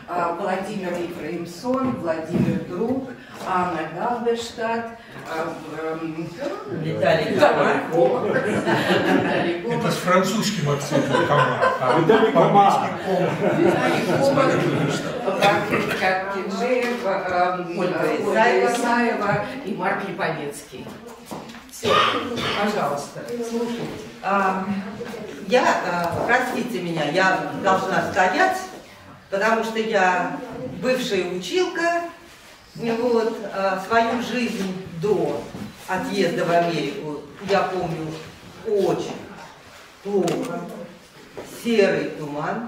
Владимир Ефремсон, Владимир Друг, Анна Галберштадт, Виталий Комар. Это с французским акцентом Комар. Виталий Комар. Вахтанг Киджиев, Ольга Исаева и Марк Липовецкий. Все, пожалуйста, слушайте. Простите меня, я должна стоять, потому что я бывшая училка. Вот, свою жизнь до отъезда в Америку я помню очень плохо. Серый туман,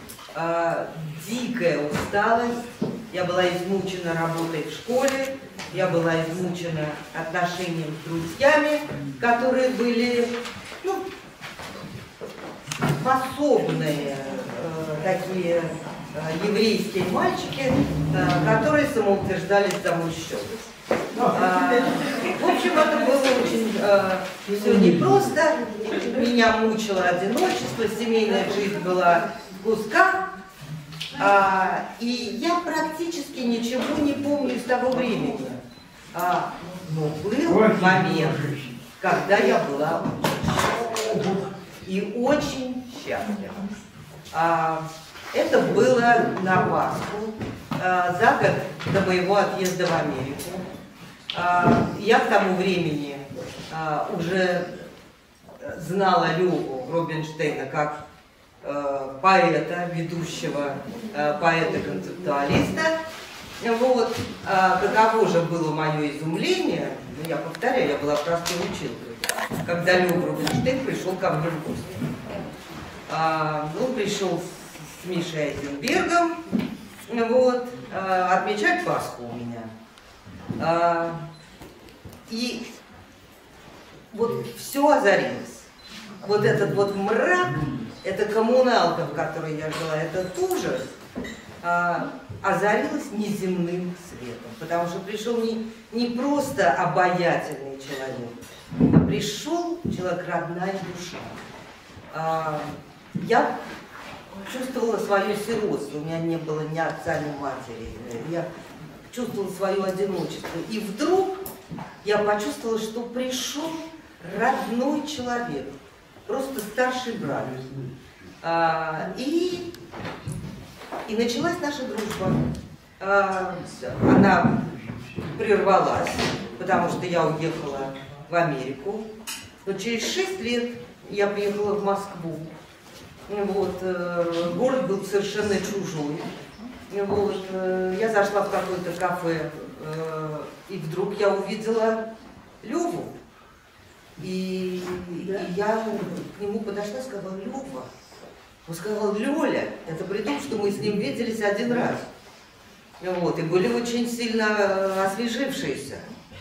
дикая усталость. Я была измучена работой в школе, я была измучена отношением с друзьями, которые были, ну, способные такие еврейские мальчики, которые самоутверждались за мой счет. В общем, это было очень все непросто. Меня мучило одиночество, семейная жизнь была в кусках. И я практически ничего не помню из того времени. Но был момент, когда я была и очень счастлива. Это было на Пасху, за год до моего отъезда в Америку. Я к тому времени уже знала Леву Рубинштейна как поэта, ведущего поэта-концептуалиста. Вот. Каково же было мое изумление, ну, я повторяю, я была простой училкой, когда Лев Рубинштейн пришел ко мне в гости. Он пришел с Мишей Айзенбергом, вот, отмечать Пасху у меня. И вот все озарилось. Вот этот вот мрак, эта коммуналка, в которой я жила, этот ужас, озарилось неземным светом. Потому что пришел не просто обаятельный человек, а пришел человек, родная душа. Я чувствовала свое сиротство, у меня не было ни отца, ни матери. Я чувствовала свое одиночество. И вдруг я почувствовала, что пришел родной человек, просто старший брат. И началась наша дружба. Она прервалась, потому что я уехала в Америку. Но через 6 лет я приехала в Москву. Вот, город был совершенно чужой. Вот, я зашла в какое-то кафе, и вдруг я увидела Леву. И я к нему подошла и сказала: Лева. Он сказал: Лёля. Это при том, что мы с ним виделись один раз. Вот, и были очень сильно освежившиеся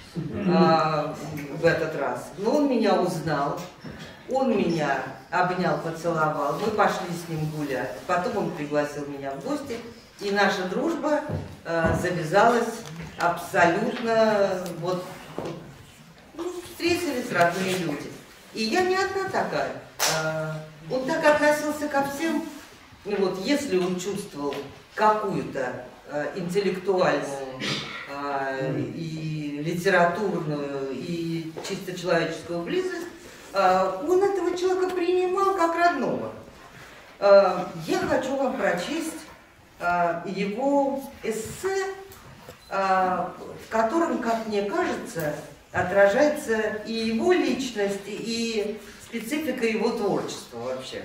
в этот раз. Но он меня узнал, он меня обнял, поцеловал, мы пошли с ним гулять. Потом он пригласил меня в гости, и наша дружба завязалась абсолютно, вот, ну, встретились родные люди. И я не одна такая. Он так относился ко всем. И вот если он чувствовал какую-то интеллектуальную и литературную, и чисто человеческую близость, он этого человека принимал как родного. Я хочу вам прочесть его эссе, в котором, как мне кажется, отражается и его личность, и специфика его творчества вообще.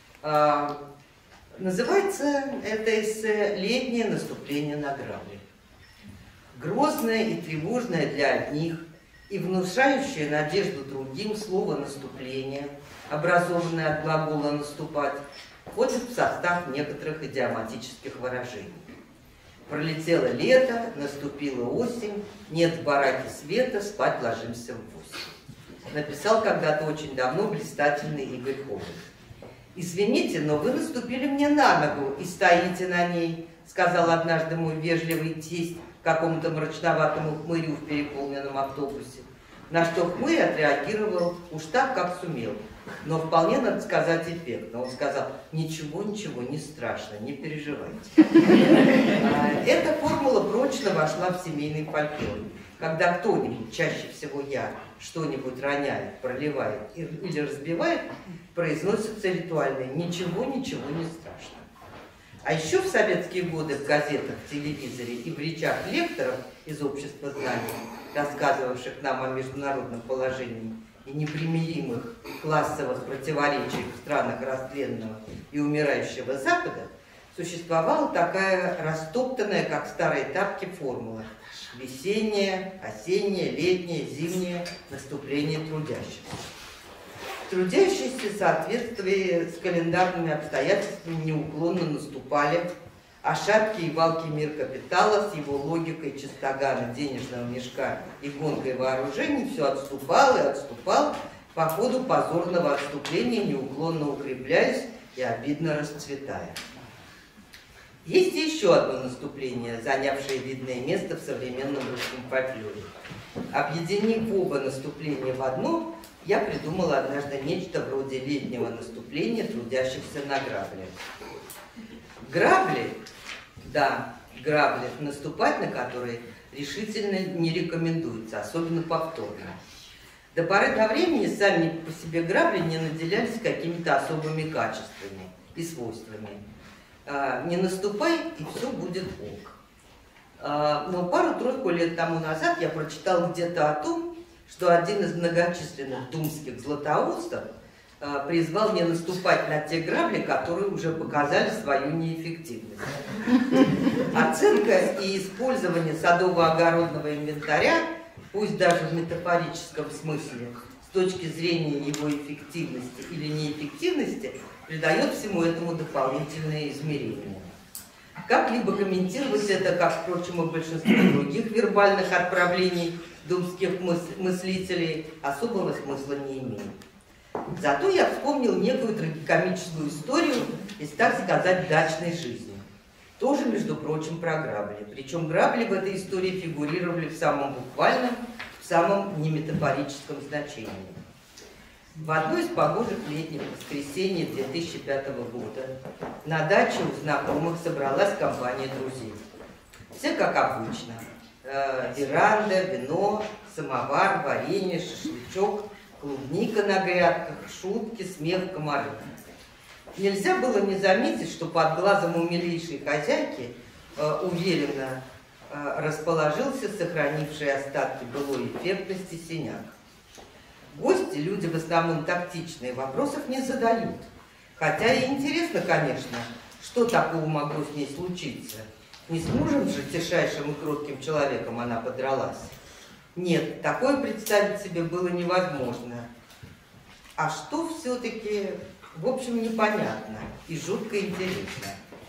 Называется это эссе «Летнее наступление на грабли». Грозное и тревожное для одних и внушающее надежду другим слово «наступление», образованное от глагола «наступать», входит в состав некоторых идиоматических выражений. Пролетело лето, наступила осень, нет в бараке света, спать ложимся в 8. Написал когда-то очень давно блистательный Игорь Хоббит. «Извините, но вы наступили мне на ногу и стоите на ней», сказал однажды мой вежливый тесть какому-то мрачноватому хмырю в переполненном автобусе. На что хмырь отреагировал уж так, как сумел. но вполне, надо сказать, эффектно. Он сказал: ничего, ничего, не страшно, не переживайте. Эта формула прочно вошла в семейный фольклор. Когда кто-нибудь, чаще всего я, что-нибудь роняет, проливает или разбивает, произносится ритуальное: ничего, ничего не страшно. А еще в советские годы в газетах, в телевизоре и в речах лекторов из общества знаний, рассказывавших нам о международном положении и непримиримых классовых противоречиях в странах растленного и умирающего Запада, существовала такая растоптанная, как старые тапки, формула: весеннее, осеннее, летнее, зимнее наступление трудящихся. Трудящиеся в соответствии с календарными обстоятельствами неуклонно наступали, а шаткий и валкий мир капитала с его логикой чистогана денежного мешка и гонкой вооружений все отступал и отступал, по ходу позорного отступления неуклонно укрепляясь и обидно расцветая. Есть еще одно наступление, занявшее видное место в современном русском фольклоре. Объединив оба наступления в одно, я придумала однажды нечто вроде летнего наступления трудящихся на грабли. Грабли, да, грабли, наступать на которые решительно не рекомендуется, особенно повторно. До поры до времени сами по себе грабли не наделялись какими-то особыми качествами и свойствами. Не наступай, и все будет ок. Но пару-тройку лет тому назад я прочитал где-то о том, что один из многочисленных думских златоустов призвал не наступать на те грабли, которые уже показали свою неэффективность. Оценка и использование садово-огородного инвентаря, пусть даже в метафорическом смысле, с точки зрения его эффективности или неэффективности, придает всему этому дополнительное измерение. Как-либо комментировать это, как, впрочем, и большинство других вербальных отправлений думских мыслителей, особого смысла не имеет. Зато я вспомнил некую трагикомическую историю из, так сказать, дачной жизни. Тоже, между прочим, про грабли. Причем грабли в этой истории фигурировали в самом буквальном, в самом неметафорическом значении. В одно из погожих летних воскресенье 2005 года на даче у знакомых собралась компания друзей. Все как обычно. Веранда, вино, самовар, варенье, шашлычок, клубника на грядках, шутки, смех, комары. Нельзя было не заметить, что под глазом у милейшей хозяйки уверенно расположился сохранивший остатки былой эффектности синяк. Гости, люди в основном тактичные, вопросов не задают. Хотя и интересно, конечно, что такого могло с ней случиться. Не с мужем же, тишайшим и кротким человеком, она подралась. Нет, такое представить себе было невозможно. А что все-таки, в общем, непонятно и жутко интересно.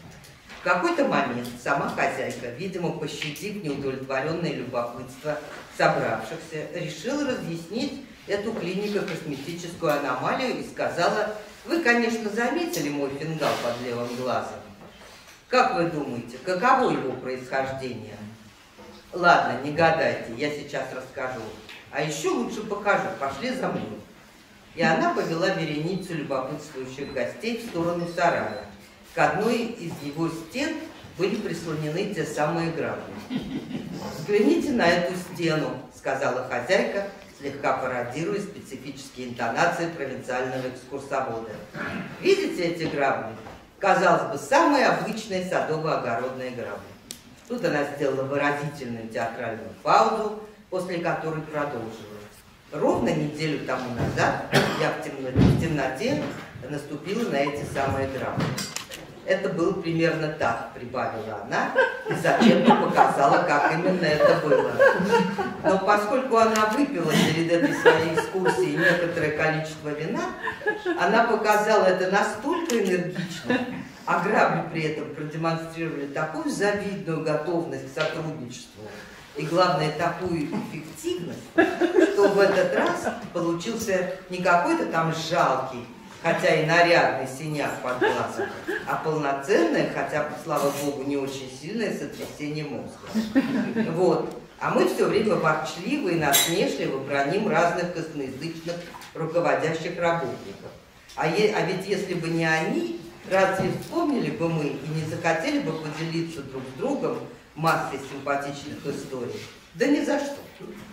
В какой-то момент сама хозяйка, видимо, пощадив неудовлетворенное любопытство собравшихся, решила разъяснить эту клинико-косметическую аномалию и сказала: вы, конечно, заметили мой фингал под левым глазом. Как вы думаете, каково его происхождение? Ладно, не гадайте, я сейчас расскажу. А еще лучше покажу, пошли за мной. И она повела вереницу любопытствующих гостей в сторону сарая. К одной из его стен были прислонены те самые грабли. «Взгляните на эту стену», — сказала хозяйка, слегка пародируя специфические интонации провинциального экскурсовода. «Видите эти грабли? Казалось бы, самые обычные садово-огородные грабли». Тут она сделала выразительную театральную паузу, после которой продолжила. Ровно неделю тому назад я в темноте наступила на эти самые грабли. Это было примерно так, прибавила она, и зачем-то показала, как именно это было. Но поскольку она выпила перед этой своей экскурсией некоторое количество вина, она показала это настолько энергично, а грабли при этом продемонстрировали такую завидную готовность к сотрудничеству и, главное, такую эффективность, что в этот раз получился не какой-то там жалкий, хотя и нарядный синяк под глазом, а полноценное, хотя бы, слава богу, не очень сильное сотрясение мозга. Вот. А мы все время ворчливо и насмешливо браним разных косноязычных руководящих работников. А ведь если бы не они, разве вспомнили бы мы и не захотели бы поделиться друг с другом массой симпатичных историй? Да ни за что.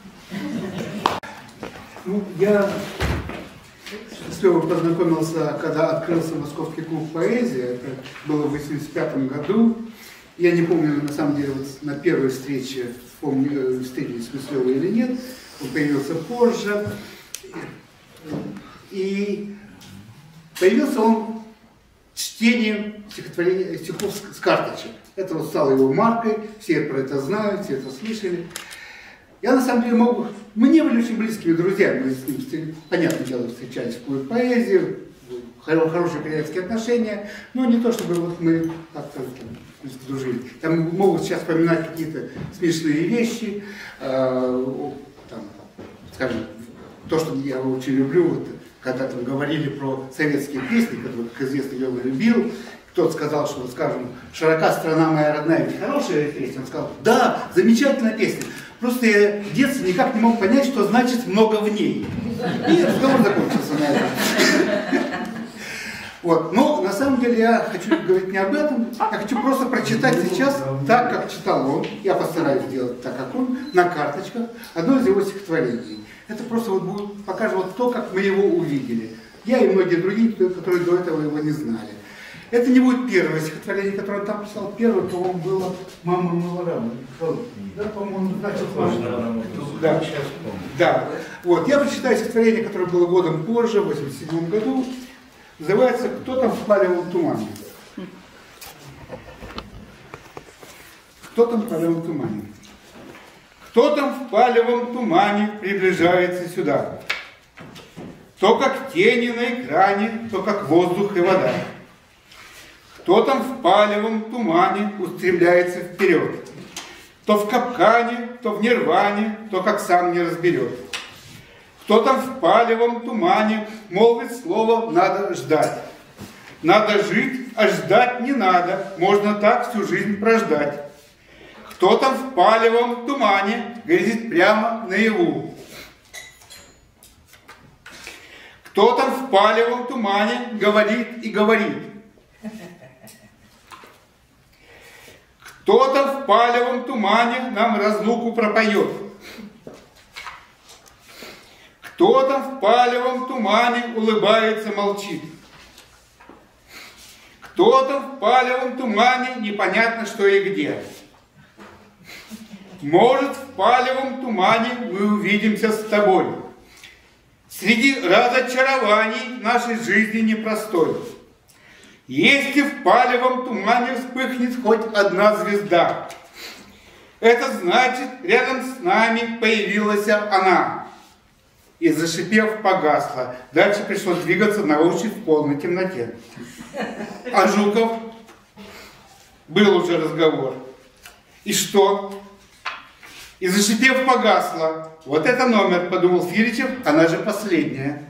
Ну, я с Левой познакомился, когда открылся Московский клуб поэзии. Это было в 1985 году. Я не помню, на самом деле, вот на первой встрече, встретились мы с Левой или нет. Он появился позже. И появился он чтением стихов с карточек. Это вот стало его маркой, все про это знают, все это слышали. Я на самом деле мы не были очень близкими друзьями, мы с ним, понятное дело, встречались в клубе поэзии, хорошие приятельские отношения, но не то, чтобы вот мы как-то дружили. Там могут сейчас вспоминать какие-то смешные вещи, там, скажем, то, что я очень люблю, вот, когда там говорили про советские песни, которые, как известно, я любил. Кто-то сказал, что, скажем, «Широка страна моя родная», ведь хорошая песня. Он сказал, да, замечательная песня. Просто я в детстве никак не мог понять, что значит «много в ней». И разговор закончился на этом. Вот. Но на самом деле я хочу говорить не об этом, я хочу просто прочитать сейчас так, как читал он. Я постараюсь сделать так, как он, на карточках, одно из его стихотворений. Это просто вот будет, покажет вот то, как мы его увидели. Я и многие другие, которые до этого его не знали. Это не будет первое стихотворение, которое он там писал. Первое, по-моему, было «Мама мыла раму». Да, по-моему, значит, «Мама». Да, сейчас помню. Да. Вот. Я прочитаю стихотворение, которое было годом позже, в 1987 году. Называется «Кто там в палевом тумане». Кто там в палевом тумане? Кто там в палевом тумане приближается сюда? То как тени на экране, то как воздух и вода. Кто там в палевом тумане устремляется вперед? То в капкане, то в нирване, то как сам не разберет. Кто там в палевом тумане молвит слово «надо ждать». Надо жить, а ждать не надо, можно так всю жизнь прождать. Кто там в палевом тумане грезит прямо наяву? Кто там в палевом тумане говорит и говорит? Кто там в палевом тумане нам разлуку пропоет? Кто там в палевом тумане улыбается, молчит? Кто там в палевом тумане непонятно что и где? Может, в палевом тумане мы увидимся с тобой. Среди разочарований нашей жизни непростой. Если в палевом тумане вспыхнет хоть одна звезда, это значит, рядом с нами появилась она. И, зашипев, погасла. Дальше пришлось двигаться на ощупь в полной темноте. А Жуков? Был уже разговор. И что? И, зашипев, погасла. Вот это номер, подумал Филичев, она же последняя.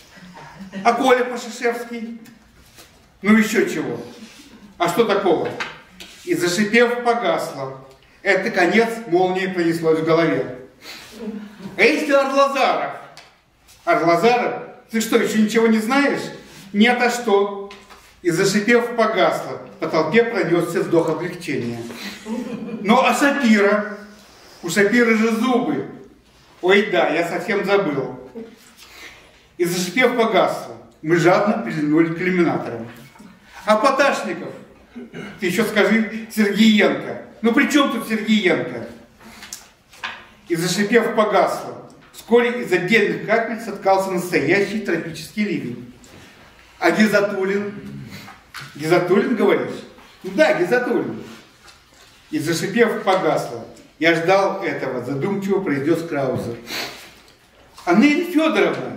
А Коля Пашишевский? Ну еще чего? А что такого? И, зашипев, погасла. Это конец, молнией пронеслось в голове. А если Арлазаров? Арлазаров? Ты что, еще ничего не знаешь? Нет, а что? И, зашипев, погасла. По толпе пронесся вздох облегчения. Ну, а Шапира? У Шапира же зубы. Ой, да, я совсем забыл. И, зашипев, погасла. Мы жадно прильнули к иллюминаторам. А Поташников? Ты еще скажи Сергеенко. Ну, при чем тут Сергеенко? И, зашипев, погасла. Вскоре из отдельных капель соткался настоящий тропический ливень. А Гизатуллин? Гизатуллин, говоришь? Ну да, Гизатуллин. И, зашипев, погасла. Я ждал этого, задумчиво произнес Краузер. А Нелли Федоровна?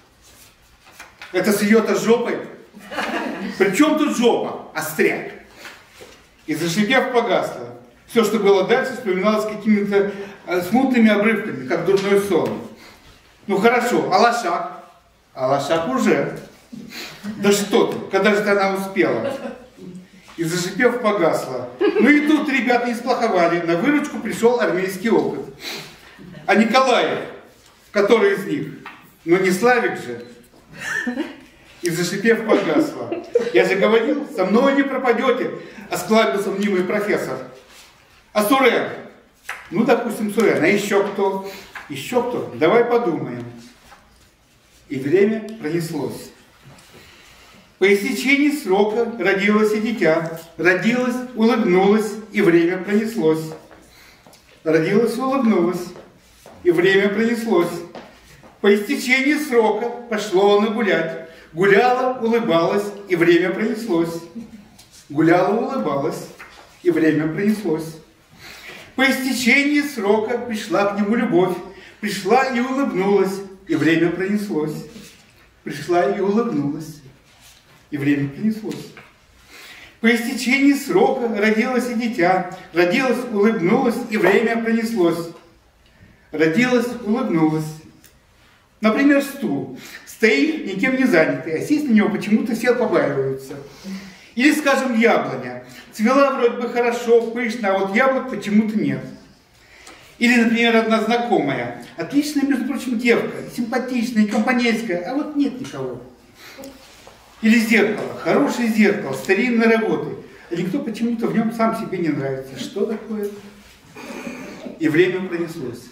Это с ее-то жопой? При чем тут жопа? Остряк. И, зашипев, погасла. Все, что было дальше, вспоминалось какими-то смутными обрывками, как дурной сон. Ну хорошо, а Лошак? А Лошак уже. Да что ты, когда же она успела? И, зашипев, погасла. Ну и тут ребята не сплоховали. На выручку пришел армейский опыт. А Николаев, который из них? Но не Славик же. И зашипев погасла. Я же говорил, со мной не пропадете, осклабился мнимый профессор. А Сурен? Ну, допустим, Сурен. А еще кто? Еще кто? Давай подумаем. И время пронеслось. По истечении срока родилось и дитя. Родилось, улыбнулось, и время пронеслось. Родилось, улыбнулось, и время пронеслось. По истечении срока пошло оно гулять. Гуляла, улыбалась, и время пронеслось. Гуляла, улыбалась, и время пронеслось. По истечении срока пришла к нему любовь. Пришла и улыбнулась, и время пронеслось. Пришла и улыбнулась, и время пронеслось. По истечении срока родилось и дитя. Родилось, улыбнулось, и время пронеслось. Родилось, улыбнулось. Например, стул. Стоит, никем не занятый, а сесть на него почему-то все побаиваются. Или, скажем, яблоня. Цвела вроде бы хорошо, пышно, а вот яблок почему-то нет. Или, например, одна знакомая. Отличная, между прочим, девка, симпатичная, компанейская, а вот нет никого. Или зеркало. Хорошее зеркало, старинной работы. А никто почему-то в нем сам себе не нравится. Что такое? И время пронеслось.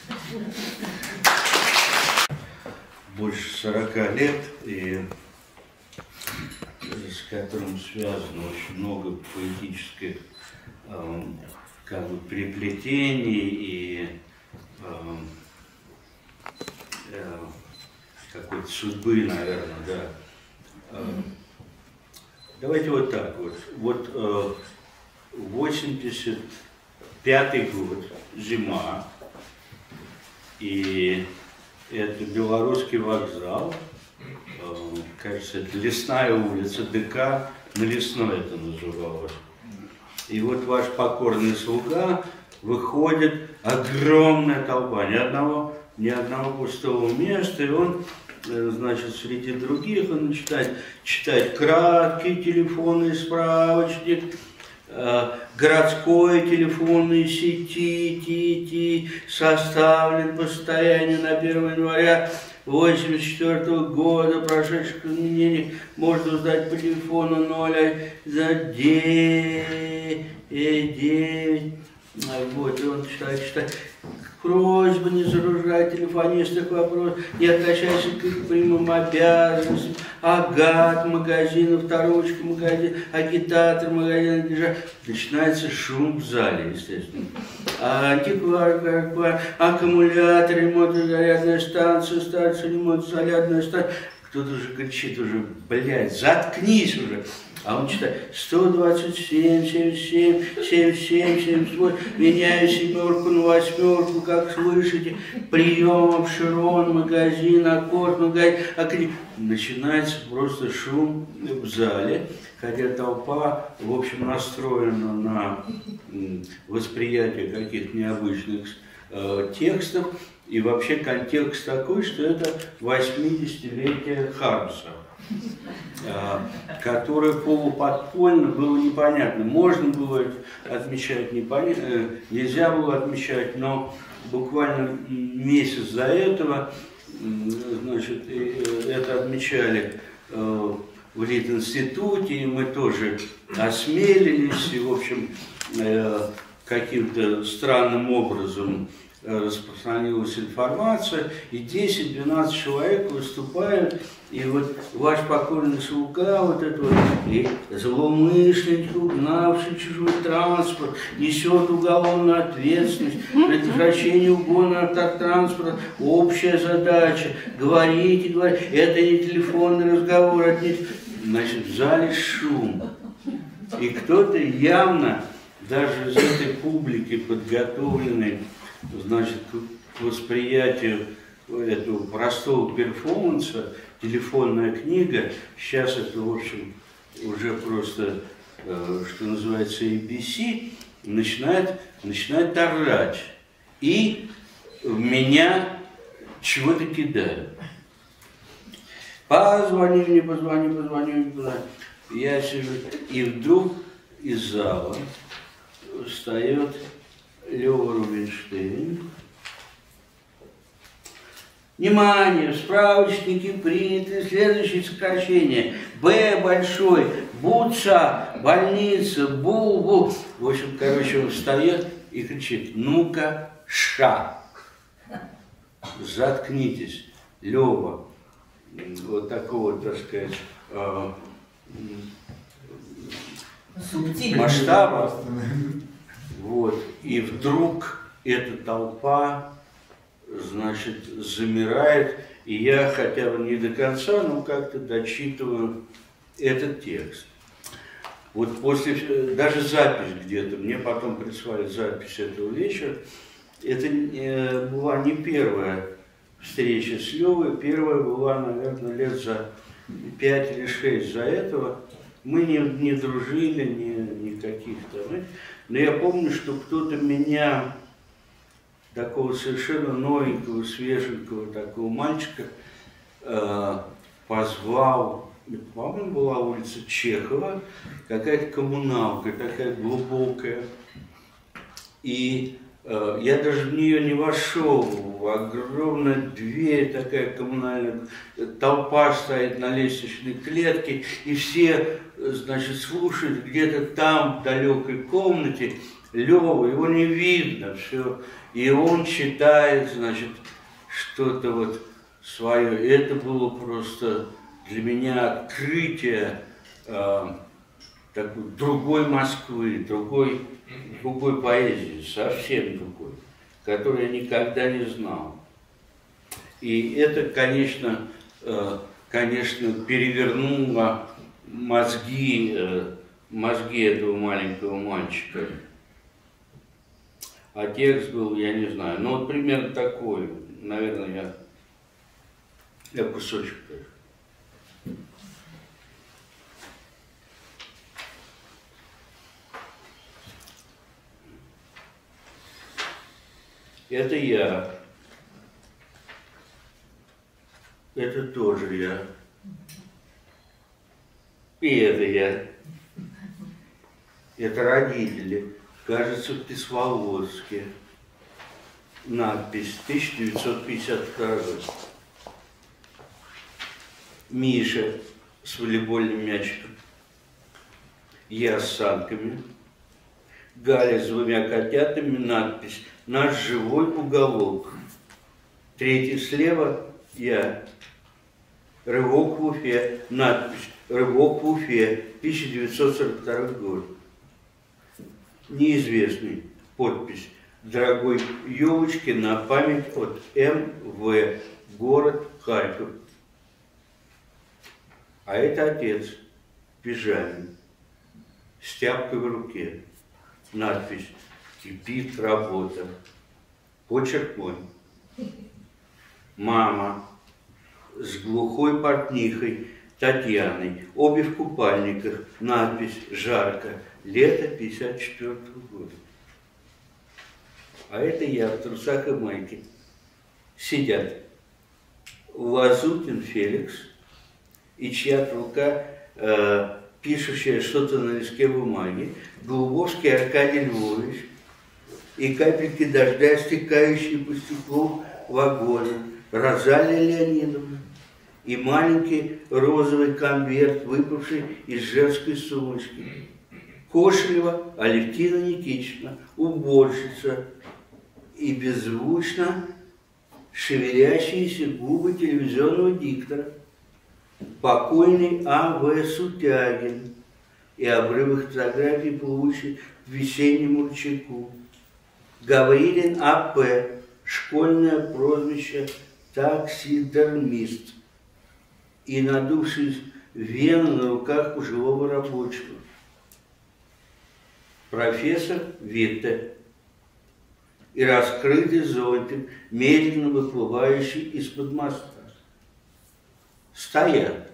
Больше 40 лет, и с которым связано очень много поэтических как бы переплетений и какой-то судьбы, наверное, да. Давайте вот так вот. Вот 85-й год, зима, и это Белорусский вокзал, кажется, это Лесная улица, ДК, на Лесной это называлось. И вот ваш покорный слуга, выходит огромная толпа, ни одного пустого места, и он, значит, среди других, он начинает читать краткий телефонный справочник, городской телефонной сети, составлен по состоянию на 1 января 1984 года, прошедших изменений, можно узнать по телефону 019. Вот, и он читает. Просьба не загружать телефонистов вопрос, не относящийся к прямым обязанностям, агат магазин, авторучка магазин, агитатор магазин, начинается шум в зале, естественно. Антиквар, аккумулятор, ремонтно-зарядная станция, ремонтно-зарядная станция. Кто-то уже кричит уже, блядь, заткнись уже. А он читает 127, 77, 77, 78, меняю 7 на 8, как слышите, прием, обширон, магазин, аккорд, магазин. Начинается просто шум в зале, хотя толпа, в общем, настроена на восприятие каких-то необычных текстов. И вообще контекст такой, что это 80-летие Хармса, которое полуподпольно было непонятно. Можно было отмечать, нельзя было отмечать, но буквально месяц до этого, значит, это отмечали в Литинституте, и мы тоже осмелились, и, в общем, каким-то странным образом распространилась информация, и 10-12 человек выступают, и вот ваш покорный слуга, вот это вот, и злоумышленник, угнавший чужой транспорт, несет уголовную ответственность, предотвращение угона автотранспорта, общая задача, говорите, это не телефонный разговор, значит, в зале шум, и кто-то явно, даже из этой публики подготовленной, значит, к восприятию этого простого перформанса, телефонная книга, сейчас это, в общем, уже просто, что называется, ABC, начинает орать. И в меня чего-то кидают. Позвони мне, позвони. Я сижу, и вдруг из зала встает Лёва Рубинштейн, Внимание, в справочнике приняты следующие сокращения. Б большой, БУЦА, больница, БУ. В общем, короче, он встает и кричит: ну-ка, ша. Заткнитесь, Лёва. Вот такого, так сказать, масштаба. Вот. И вдруг эта толпа, значит, замирает, и я хотя бы не до конца, но как-то дочитываю этот текст. Вот после, даже запись где-то, мне потом прислали запись этого вечера, это была не первая встреча с Левой, первая была, наверное, лет за 5 или 6 за этого. Мы не дружили, никаких там. Но я помню, что кто-то меня, такого совершенно новенького, свеженького такого мальчика, позвал. По-моему, была улица Чехова, какая-то коммуналка, такая глубокая. И я даже в нее не вошел. Огромная дверь такая коммунальная, толпа стоит на лестничной клетке, и все, значит, слушают где-то там, в далекой комнате, Лёву, его не видно, все. И он читает, значит, что-то вот свое. И это было просто для меня открытие такой другой Москвы, другой поэзии, совсем другой, которую я никогда не знал. И это, конечно, перевернуло мозги этого маленького мальчика. А текст был, я не знаю, ну вот примерно такой, наверное, я кусочек тоже. Это я. Это тоже я. И это я. Это родители. Кажется, в Кисловодске. Надпись 1952 год. Миша с волейбольным мячиком. Я с санками. Галя с 2 котятами. Надпись: наш живой уголок. Третий слева я. Рывок в Уфе. Надпись: рывок в Уфе. 1942 год. Неизвестный. Подпись: дорогой елочке на память от М.В. Город Харьков. А это отец в пижаме, с тяпкой в руке. Надпись: кипит работа. Почерк мой. Мама с глухой портнихой Татьяной, обе в купальниках. Надпись: жарко. Лето 54 года. А это я в трусах и майке. Сидят Лазутин Феликс и чья-то рука, пишущая что-то на листке бумаги, Глубовский Аркадий Львович и капельки дождя, стекающие по стеклу вагона, Розалия Леонидовна и маленький розовый конверт, выпавший из женской сумочки. Кошелева Алевтина Никитична, уборщица, и беззвучно шевелящиеся губы телевизионного диктора, покойный А.В. Сутягин и обрывы фотографий, плывущие в весеннем ручейку. Гаврилин А.П., школьное прозвище таксидермист, и надувшись вены на руках пожилого рабочего. Профессор Витте и раскрытый зонтик, медленно выплывающий из-под моста. Стоят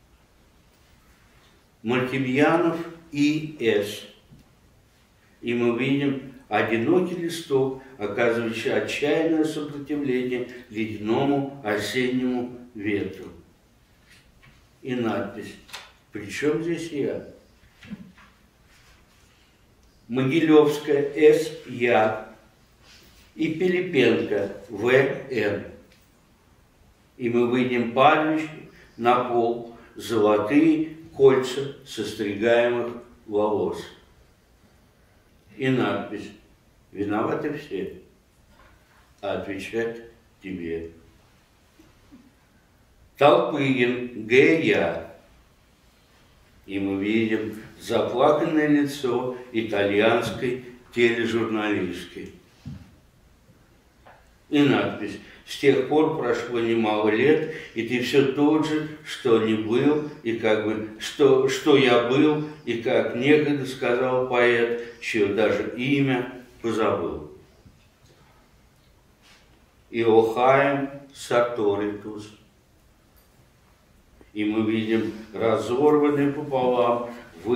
Мартемьянов и С. И мы видим одинокий листок, оказывающий отчаянное сопротивление ледяному осеннему ветру. И надпись: «При чем здесь я?» Могилевская С.Я. и Пилипенко В.Н. и мы выйдем падающие на пол золотые кольца состригаемых волос. И надпись: «Виноваты все, а отвечать тебе». Толпыгин, Г.Я. И мы видим заплаканное лицо итальянской тележурналистки. И надпись: «С тех пор прошло немало лет, и ты все тот же, что не был, и как бы, что я был, и как некогда сказал поэт, чье даже имя позабыл». Иохаим Саторитус. И мы видим разорванный пополам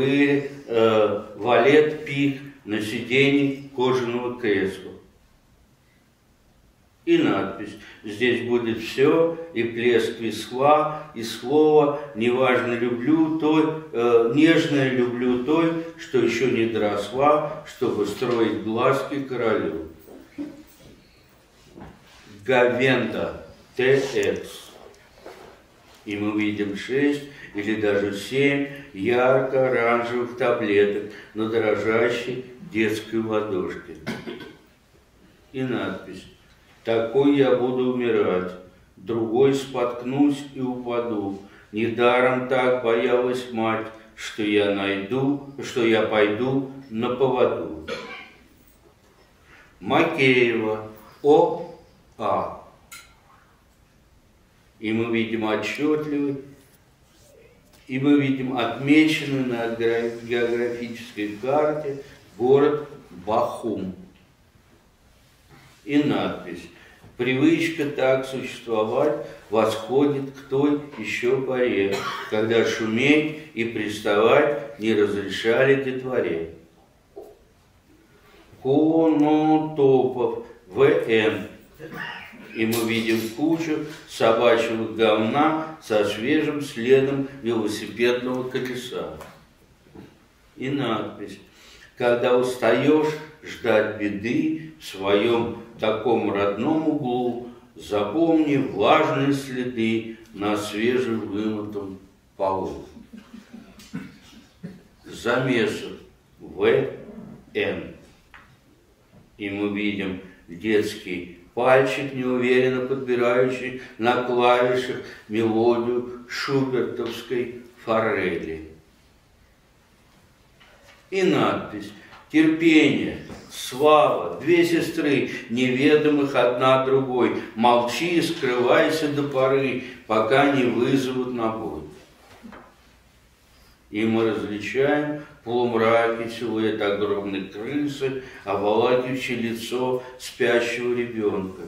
валет пик на сиденье кожаного кресла. И надпись: «Здесь будет все, и плеск весла, и слово, неважно люблю той, нежное люблю той, что еще не доросла, чтобы строить глазки королю». Гавента, Т.Экс. И мы видим 6 или даже 7 ярко-оранжевых таблеток на дрожащей детской ладошке. И надпись: «Такой я буду умирать, другой споткнусь и упаду. Недаром так боялась мать, что я пойду на поводу». Макеева, О.А. И мы видим отчетливый, и мы видим отмеченный на географической карте город Бахум. И надпись: «Привычка так существовать восходит к той еще поре, когда шуметь и приставать не разрешали детворе». Конотопов, В.Н. И мы видим кучу собачьего говна со свежим следом велосипедного колеса. И надпись: «Когда устаешь ждать беды в своем таком родном углу, запомни влажные следы на свежевымытом полу». Замесов, В.Н. И мы видим детский пальчик, неуверенно подбирающий на клавишах мелодию шубертовской форели. И надпись: «Терпение, слава, две сестры, неведомых одна другой, молчи, скрывайся до поры, пока не вызовут на бой». И мы различаем в полумраке силуэт огромной крысы, обволакивающий лицо спящего ребенка.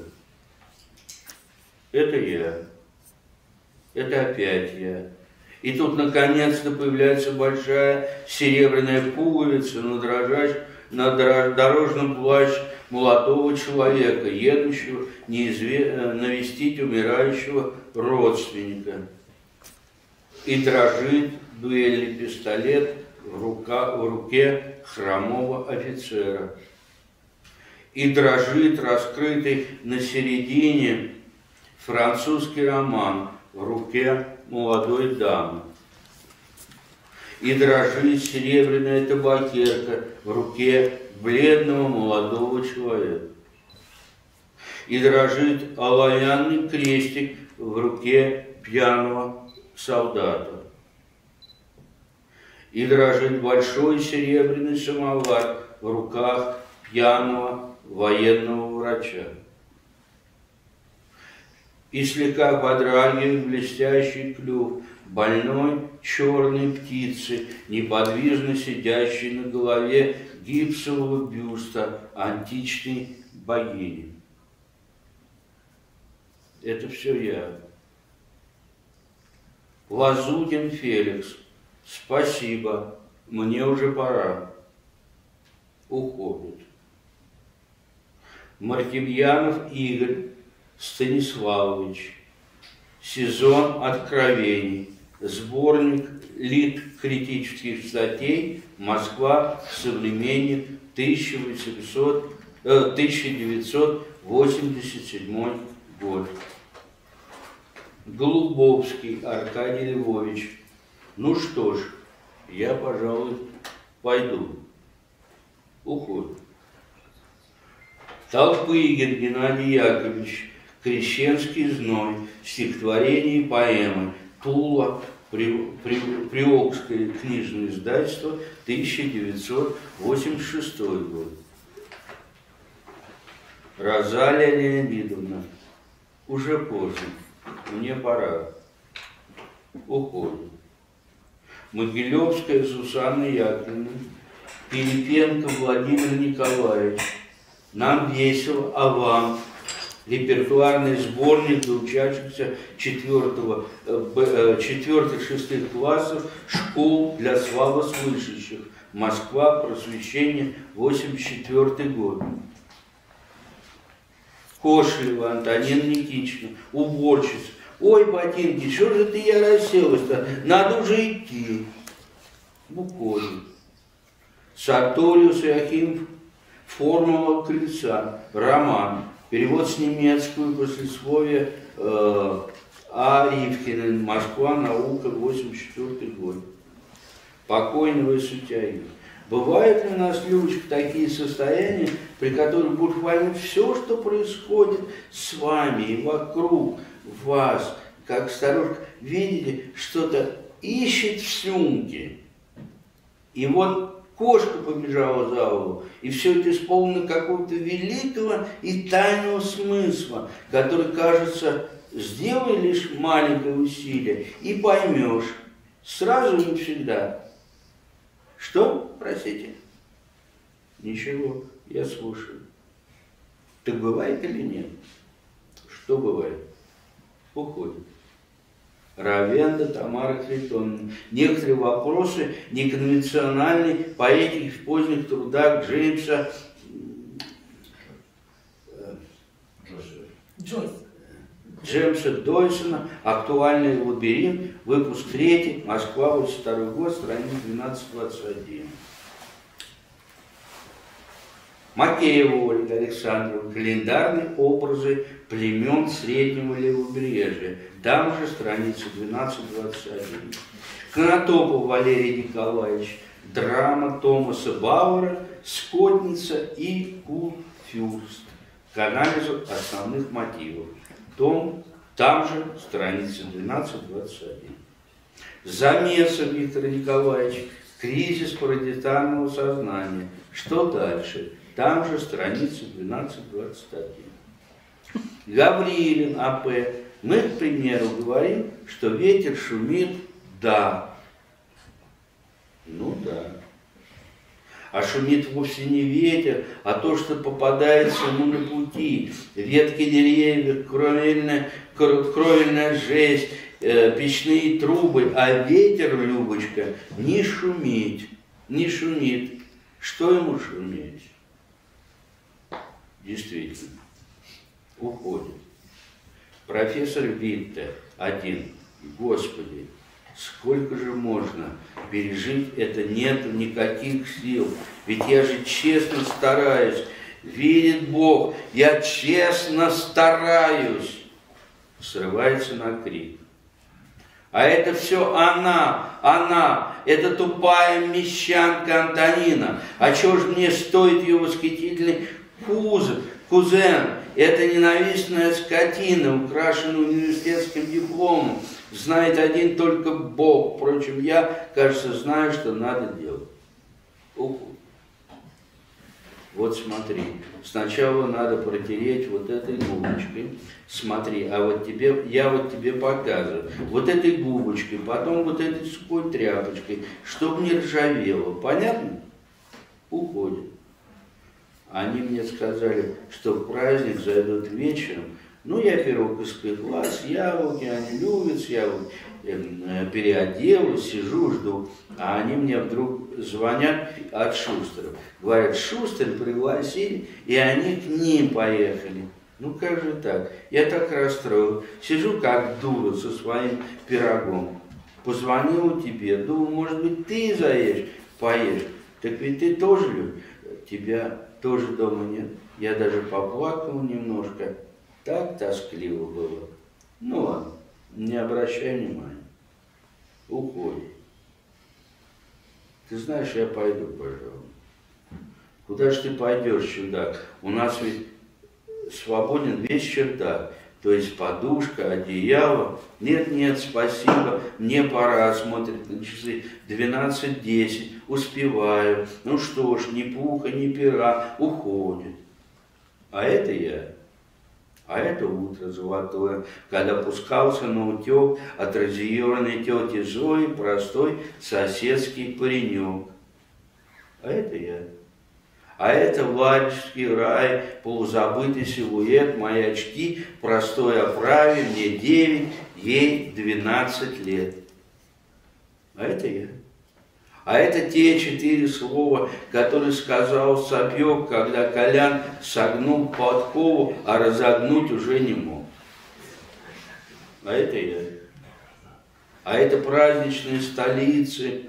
Это я. Это опять я. И тут наконец-то появляется большая серебряная пуговица на дорожном плаще молодого человека, едущего навестить умирающего родственника. И дрожит дуэльный пистолет в руке хромого офицера. И дрожит раскрытый на середине французский роман в руке молодой дамы. И дрожит серебряная табакерка в руке бледного молодого человека. И дрожит оловянный крестик в руке пьяного солдата. И дрожит большой серебряный самовар в руках пьяного военного врача. И слегка подрагивает блестящий клюв больной черной птицы, неподвижно сидящей на голове гипсового бюста античной богини. Это все я. Лазутин Феликс. Спасибо, мне уже пора. Уходит. Мартемьянов Игорь Станиславович. Сезон откровений. Сборник лит-критических статей. Москва. Современник. 1987 год. Голубовский Аркадий Львович. Ну что ж, я, пожалуй, пойду. Уходит. Толпыгин Геннадий Яковлевич. Крещенский зной. Стихотворение и поэмы. Тула. Приокское книжное издательство, 1986 год. Розалия Леонидовна. Уже поздно. Мне пора. Уходит. Могилевская Сусанна Яковлевна. Пилипенко Владимир Николаевич. Нам весело, а вам? Репертуарный сборник для учащихся 4-6 классов школ для слабослышащих. Москва, Просвещение, 84 год. Кошлева Антонина Никитична, уборщица. Ой, ботинки, что же ты я расселась-то? Надо уже идти. Уходит. Сарториус Иоахим, Формула крыльца, роман. Перевод с немецкого, послесловие А. Ривкина, Москва, наука, 84 год. Покойного Сутяева. Бывают ли у нас, Любочка, такие состояния, при которых буквально все, что происходит с вами и вокруг вас, как старушка, видите, что-то ищет в слюнке. И вот кошка побежала за угол, и все это исполнено какого-то великого и тайного смысла, который, кажется, сделай лишь маленькое усилие, и поймешь, сразу и навсегда. Что? Простите? Ничего, я слушаю. Так бывает или нет? Что бывает? Уходит. Равенда Тамара Критоновна. Некоторые вопросы неконвенциональной поэтики в поздних трудах Джеймса Дойсона. Актуальный лабиринт. Выпуск 3. Москва, 82 год, страница 12-21. Макеева Ольга Александровна. Календарные образы племен Среднего Левобережья. Там же страница 12-21. Конотопов Валерий Николаевич. Драма Томаса Бауэра «Скотница и Курфюрст». К анализу основных мотивов. Там же страница 12-21. Замесов Виктор Николаевич. Кризис парадитарного сознания. Что дальше? Там же страница 12-21. Гаврилин А.П. Мы, к примеру, говорим, что ветер шумит, да. Ну да. А шумит вовсе не ветер, а то, что попадается ему на пути. Ветки деревьев, кровельная жесть, печные трубы. А ветер, Любочка, не шумит, не шумит. Что ему шуметь? Действительно, уходит. Профессор Витте один. Господи, сколько же можно пережить это? Нету никаких сил. Ведь я же честно стараюсь. Видит Бог, я честно стараюсь. Срывается на крик. А это все она, это тупая мещанка Антонина. А чего же мне стоит ее восхитительный кузен? Это ненавистная скотина, украшенная университетским дипломом. Знает один только Бог. Впрочем, я, кажется, знаю, что надо делать. Вот смотри, сначала надо протереть вот этой губочкой. Смотри, а вот я вот тебе показываю. Вот этой губочкой, потом вот этой сухой тряпочкой, чтобы не ржавело. Понятно? Уходит. Они мне сказали, что в праздник зайдут вечером. Ну, я пирог испекла с яблоки, они любят с яблоки. Переоделась, сижу, жду. А они мне вдруг звонят от Шустеров. Говорят, Шустер пригласили, и они к ним поехали. Ну, как же так? Я так расстроил. Сижу как дура со своим пирогом. Позвонила тебе, думаю, может быть, ты поешь. Так ведь ты тоже любишь. Тебя тоже дома нет. Я даже поплакал немножко. Так тоскливо было. Ну ладно, Не обращай внимания. Уходит. Ты знаешь, я пойду, пожалуй. Куда же ты пойдешь, чудак? У нас ведь свободен весь чердак. То есть подушка, одеяло. Нет, спасибо, мне пора, смотрит на часы. 12:10, успеваю. Ну что ж, ни пуха, ни пера, уходит. А это я. А это утро золотое, когда пускался на утек от разъяренной тети Зои простой соседский паренек. А это я. А это Варежский рай, полузабытый силуэт, мои очки, простой оправе, мне 9, ей 12 лет. А это я. А это те 4 слова, которые сказал Сапёк, когда Колян согнул подкову, а разогнуть уже не мог. А это я. А это праздничные столицы,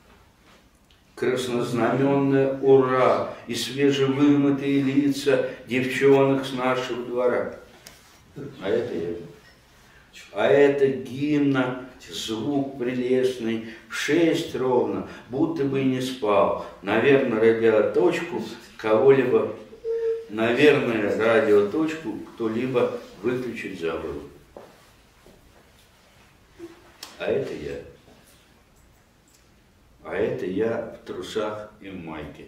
краснознаменное ура и свежевымытые лица девчонок с нашего двора. А это я. А это гимна, звук прелестный, в 6 ровно, будто бы и не спал. Наверное, радиоточку кого-либо, наверное, радиоточку кто-либо выключить забыл. А это я. А это я в трусах и в майке.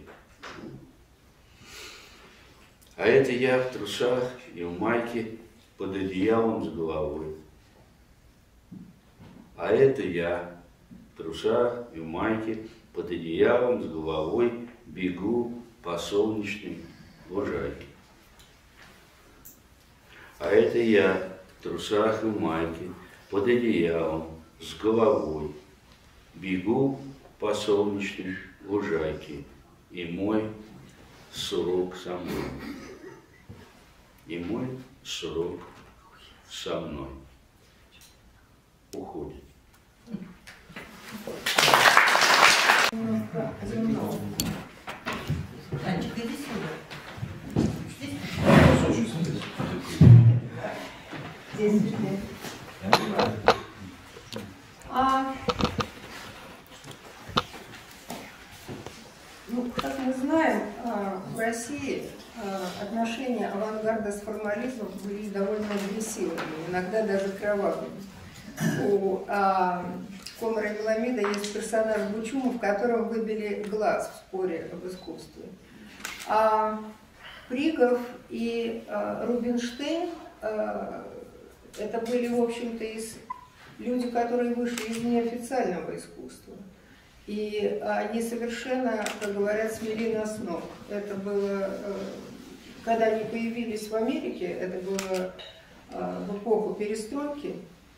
А это я в трусах и в майке под одеялом с головой. А это я в трусах и в майке под одеялом с головой бегу по солнечной лужайке. А это я в трусах и в майке под одеялом с головой бегу по солнечной лужайке, и мой сурок со мной. И мой сурок со мной уходит. Анечка, иди сюда. Здесь. Ну, как мы знаем, в России отношения авангарда с формализмом были довольно агрессивными, иногда даже кровавыми. У Комара и Меламида есть персонаж Бучума, в котором выбили глаз в споре об искусстве. А Пригов и Рубинштейн это были, в общем-то, люди, которые вышли из неофициального искусства. И они совершенно, как говорят, смели нас с ног. Это было, когда они появились в Америке, это было в эпоху перестройки,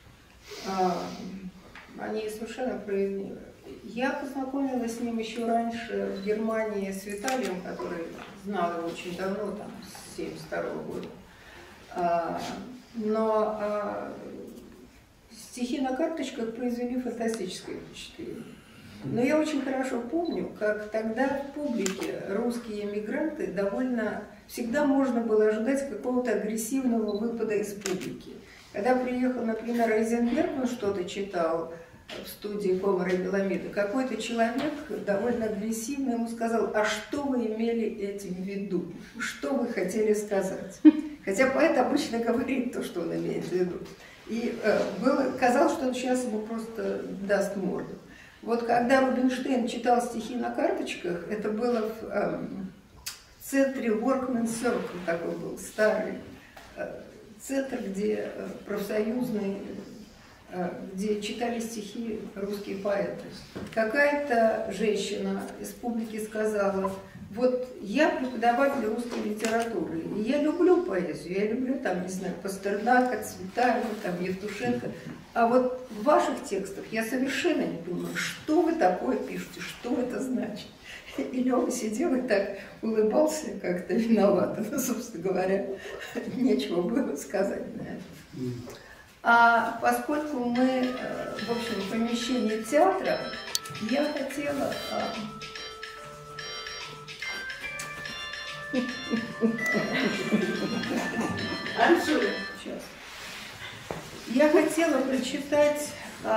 они совершенно проявили. Я познакомилась с ним еще раньше в Германии с Виталием, который знал его очень давно, там, с 1972 года. Но стихи на карточках произвели фантастическое впечатление. Но я очень хорошо помню, как тогда в публике русские эмигранты всегда можно было ожидать какого-то агрессивного выпада из публики. Когда приехал, например, Айзенберг, он что-то читал в студии Комара и Меламида, какой-то человек довольно агрессивно ему сказал: а что вы имели этим в виду? Что вы хотели сказать? Хотя поэт обычно говорит то, что он имеет в виду. И казалось, что он сейчас ему просто даст морду. Вот когда Рубинштейн читал стихи на карточках, это было в центре Workman Circle, такой был старый центр, где профсоюзный, где читали стихи русские поэты. Какая-то женщина из публики сказала: вот я преподаватель русской литературы, и я люблю поэзию, я люблю, там, не знаю, Пастернака, Цветаева, там, Евтушенко, а вот в ваших текстах я совершенно не понимаю, что вы такое пишете, что это значит. И Лёва сидел и так улыбался, как-то виновато, но, собственно говоря, нечего было сказать на это. А поскольку мы, в общем, в помещении театра, я хотела... Я хотела хотела прочитать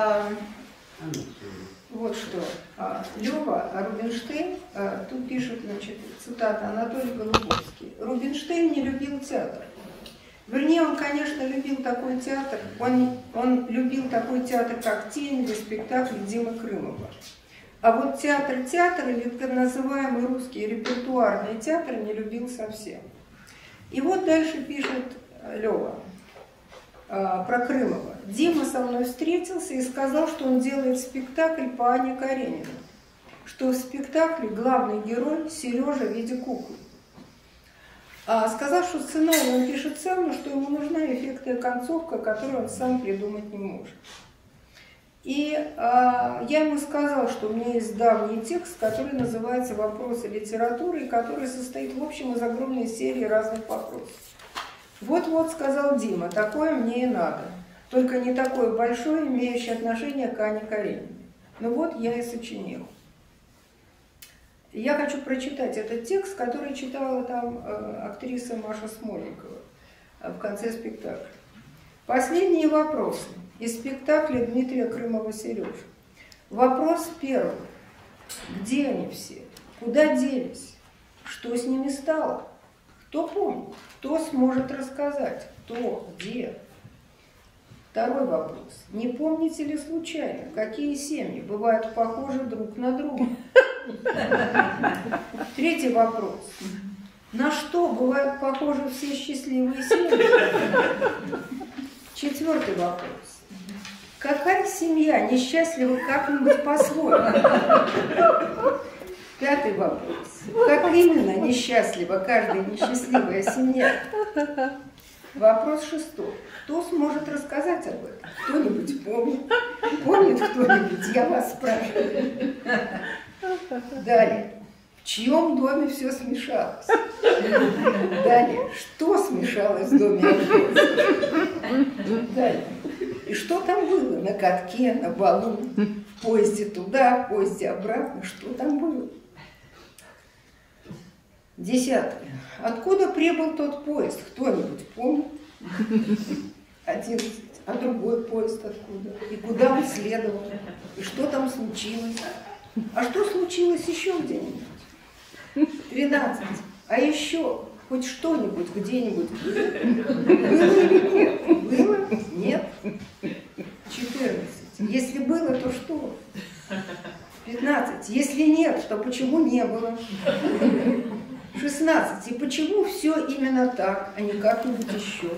вот что. Лёва Рубинштейн, тут пишет, значит, цитата Анатолий Голубовский. Рубинштейн не любил театр. Вернее, он, конечно, любил такой театр. Он любил такой театр, как «Тень» или спектакль Димы Крымова. А вот театр или так называемый русский репертуарный театр не любил совсем. И вот дальше пишет Лёва про Крымова. Дима со мной встретился и сказал, что он делает спектакль по Анне Карениной, что в спектакле главный герой Сережа в виде куклы. Сказав, что сценарий он пишет сам, но что ему нужна эффектная концовка, которую он сам придумать не может. И я ему сказала, что у меня есть давний текст, который называется «Вопросы литературы», и который состоит, в общем, из огромной серии разных вопросов. Вот-вот, сказал Дима, такое мне и надо, только не такое большое, имеющее отношение к Анне Карениной. Ну вот я и сочинил. Я хочу прочитать этот текст, который читала там актриса Маша Смольникова в конце спектакля. Последние вопросы из спектакля Дмитрия Крымова «Сережа». Вопрос первый. Где они все? Куда делись? Что с ними стало? Кто помнит? Кто сможет рассказать? Кто? Где? Второй вопрос. Не помните ли случайно, какие семьи бывают похожи друг на друга? Третий вопрос. На что бывают похожи все счастливые семьи? Четвертый вопрос. Какая семья несчастлива как-нибудь по-своему? Пятый вопрос. Как именно несчастлива каждая несчастливая семья? Вопрос шестой. Кто сможет рассказать об этом? Кто-нибудь помнит? Помнит кто-нибудь? Я вас спрашиваю. Далее. В чьем доме все смешалось? Далее. Что смешалось в доме Альфонса? Далее. И что там было? На катке, на балу, в поезде туда, в поезде обратно? Что там было? Десятое. Откуда прибыл тот поезд? Кто-нибудь помнит? 11. А другой поезд откуда? И куда он следовал? И что там случилось? А что случилось еще где-нибудь? 13. А еще хоть что-нибудь где-нибудь было? Было или нет? Было? Нет? 14. Если было, то что? 15. Если нет, то почему не было? 16. И почему все именно так, а не как-нибудь еще?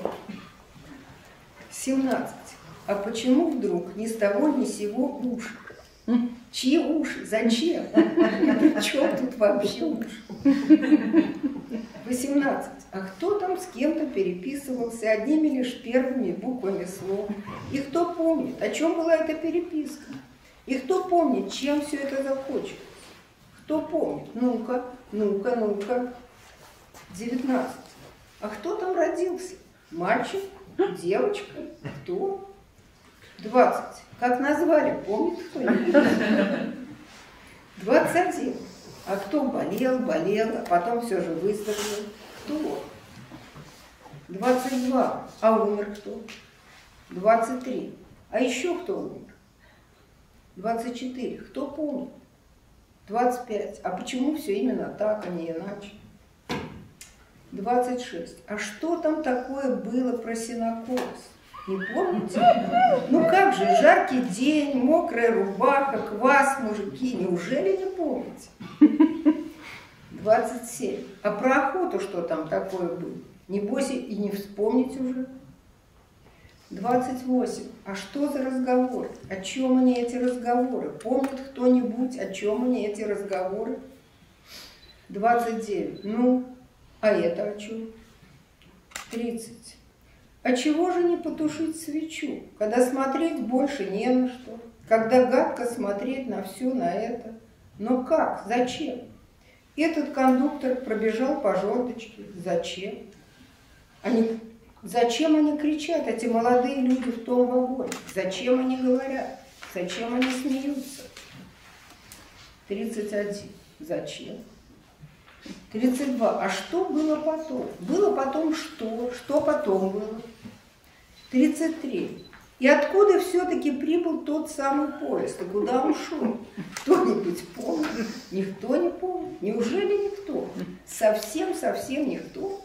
17. А почему вдруг ни с того ни с сего уши? Чьи уши? Зачем? При чем тут вообще уши? 18. А кто там с кем-то переписывался одними лишь первыми буквами слов? И кто помнит, о чем была эта переписка? И кто помнит, чем все это закончилось? Кто помнит? Ну-ка, ну-ка, ну-ка. 19. А кто там родился? Мальчик? Девочка? Кто? 20. Как назвали? Помнит кто-нибудь? 21. А кто болел, а потом все же выздоровел? Кто? 22. А умер кто? 23. А еще кто умер? 24. Кто помнит? 25. А почему все именно так, а не иначе? 26. А что там такое было про сенокос? Не помните? Ну как же, жаркий день, мокрая рубаха, квас, мужики. Неужели не помните? 27. А про охоту что там такое было? Небось и не вспомнить уже. 28. А что за разговоры? О чем они эти разговоры? Помнит кто-нибудь, о чем они эти разговоры? 29. Ну, а это о чем? 30. А чего же не потушить свечу, когда смотреть больше не на что, когда гадко смотреть на все на это? Но как? Зачем? Этот кондуктор пробежал по жердочке. Зачем? Зачем они кричат, эти молодые люди в том вагоне? Зачем они говорят? Зачем они смеются? 31. Зачем? 32. А что было потом? Было потом что? Что потом было? 33. И откуда все-таки прибыл тот самый поезд? И куда он шел? Кто-нибудь помнит? Никто не помнит. Неужели никто? Совсем никто?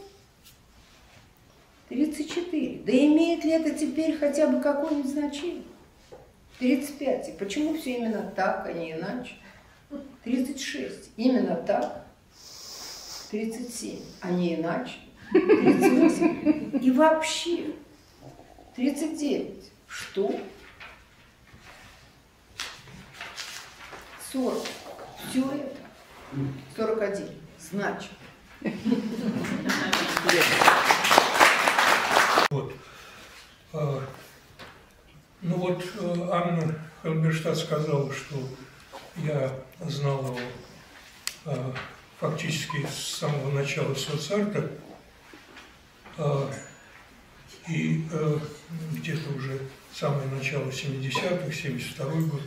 34. Да имеет ли это теперь хотя бы какое-нибудь значение? 35. И почему все именно так, а не иначе? 36. Именно так. 37. А не иначе. 38. И вообще. 39. Что? 40. Все это. 41. Значит. Вот. Ну вот Анна Хальберштадт сказала, что я знал его фактически с самого начала соцарта, и где-то уже самое начало 70-х, 72-й год.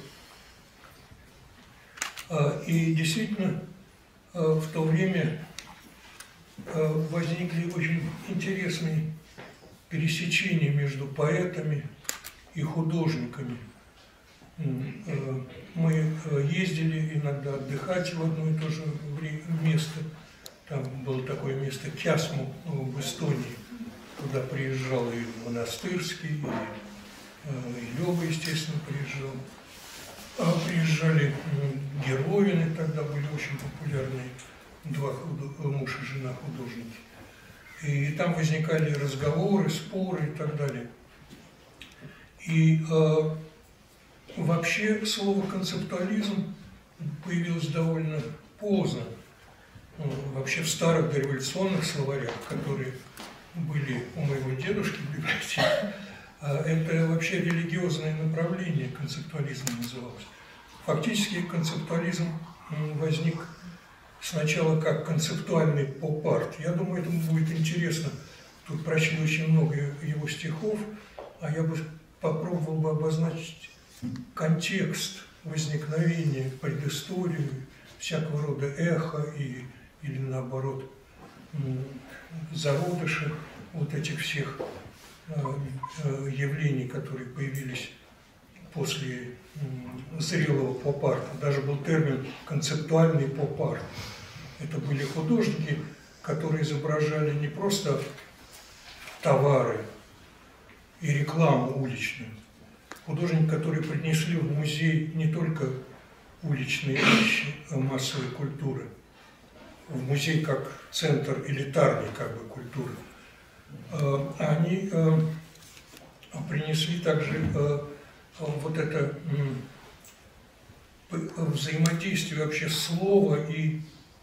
И действительно в то время возникли очень интересные пересечения между поэтами и художниками. Мы ездили иногда отдыхать в одно и то же место. Там было такое место Кясму в Эстонии. Туда приезжал и Монастырский, и Лёва, естественно, приезжал. Приезжали Геровины, тогда были очень популярные два муж и жена художники. И там возникали разговоры, споры и так далее. И вообще слово концептуализм появилось довольно поздно. Вообще в старых дореволюционных словарях, которые были у моего дедушки в библиотеке, это вообще религиозное направление концептуализма называлось. Фактически концептуализм возник сначала как концептуальный поп-арт. Я думаю, этому будет интересно. Тут прочли очень много его стихов, а я бы попробовал бы обозначить контекст возникновения, предысторию, всякого рода эхо или наоборот зародыши вот этих всех явлений, которые появились после зрелого поп-арта. Даже был термин «концептуальный поп-арт». Это были художники, которые изображали не просто товары и рекламу уличную. Художники, которые принесли в музей не только уличные вещи массовой культуры, в музей как центр элитарной как бы культуры, они принесли также вот это взаимодействие вообще слова и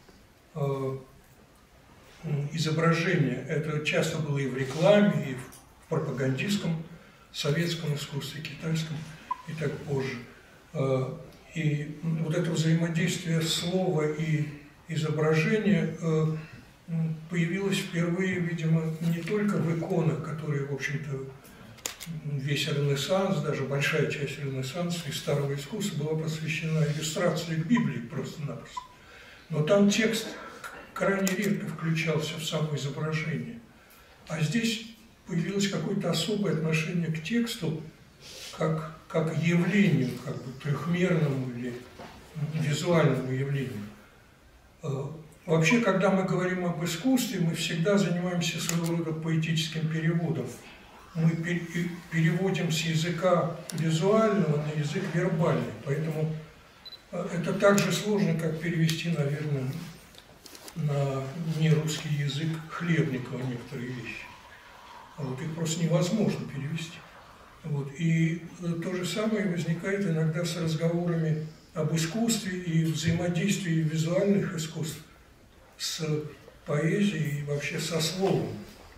изображения. Это часто было и в рекламе, и в пропагандистском советском искусстве, китайском и так позже. И вот это взаимодействие слова и изображения появилось впервые, видимо, не только в иконах, которые, в общем-то, весь Ренессанс, даже большая часть Ренессанса и старого искусства была посвящена иллюстрации к Библии просто-напросто. Но там текст крайне редко включался в само изображение. А здесь появилось какое-то особое отношение к тексту, как к явлению, как бы трехмерному или визуальному явлению. Вообще, когда мы говорим об искусстве, мы всегда занимаемся своего рода поэтическим переводом. Мы переводим с языка визуального на язык вербальный. Поэтому это так же сложно, как перевести, наверное, на нерусский язык Хлебникова некоторые вещи. Вот, их просто невозможно перевести. Вот. И то же самое возникает иногда с разговорами об искусстве и взаимодействии визуальных искусств с поэзией и вообще со словом.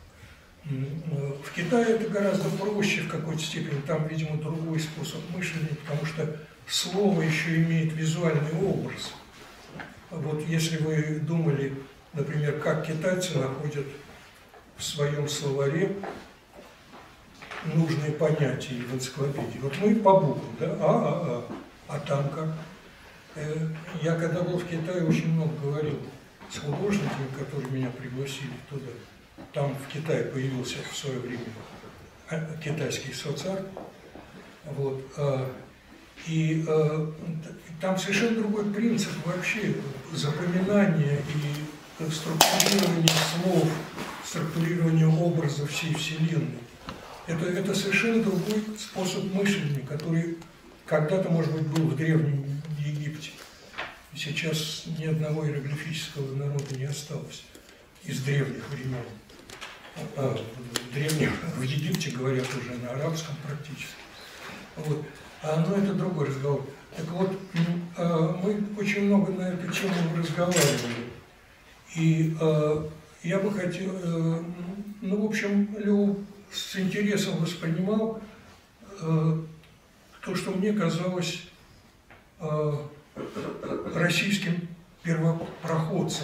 В Китае это гораздо проще в какой-то степени, там, видимо, другой способ мышления, потому что слово еще имеет визуальный образ. Вот если вы думали, например, как китайцы находят в своем словаре нужные понятия в энциклопедии. Вот мы по буквам, да, а там как? Я когда был в Китае, очень много говорил с художниками, которые меня пригласили туда. Там в Китае появился в свое время китайский соцарт. Вот. И там совершенно другой принцип вообще запоминания и структурирования слов, структурирования образа всей Вселенной. Это совершенно другой способ мышления, который когда-то, может быть, был в Древнем Египте. Сейчас ни одного иероглифического народа не осталось из древних времен. В Египте говорят уже на арабском практически. Вот. Но это другой разговор. Так вот, мы очень много на эту тему разговаривали. И я бы хотел, в общем, Лёва с интересом воспринимал то, что мне казалось российским первопроходцем.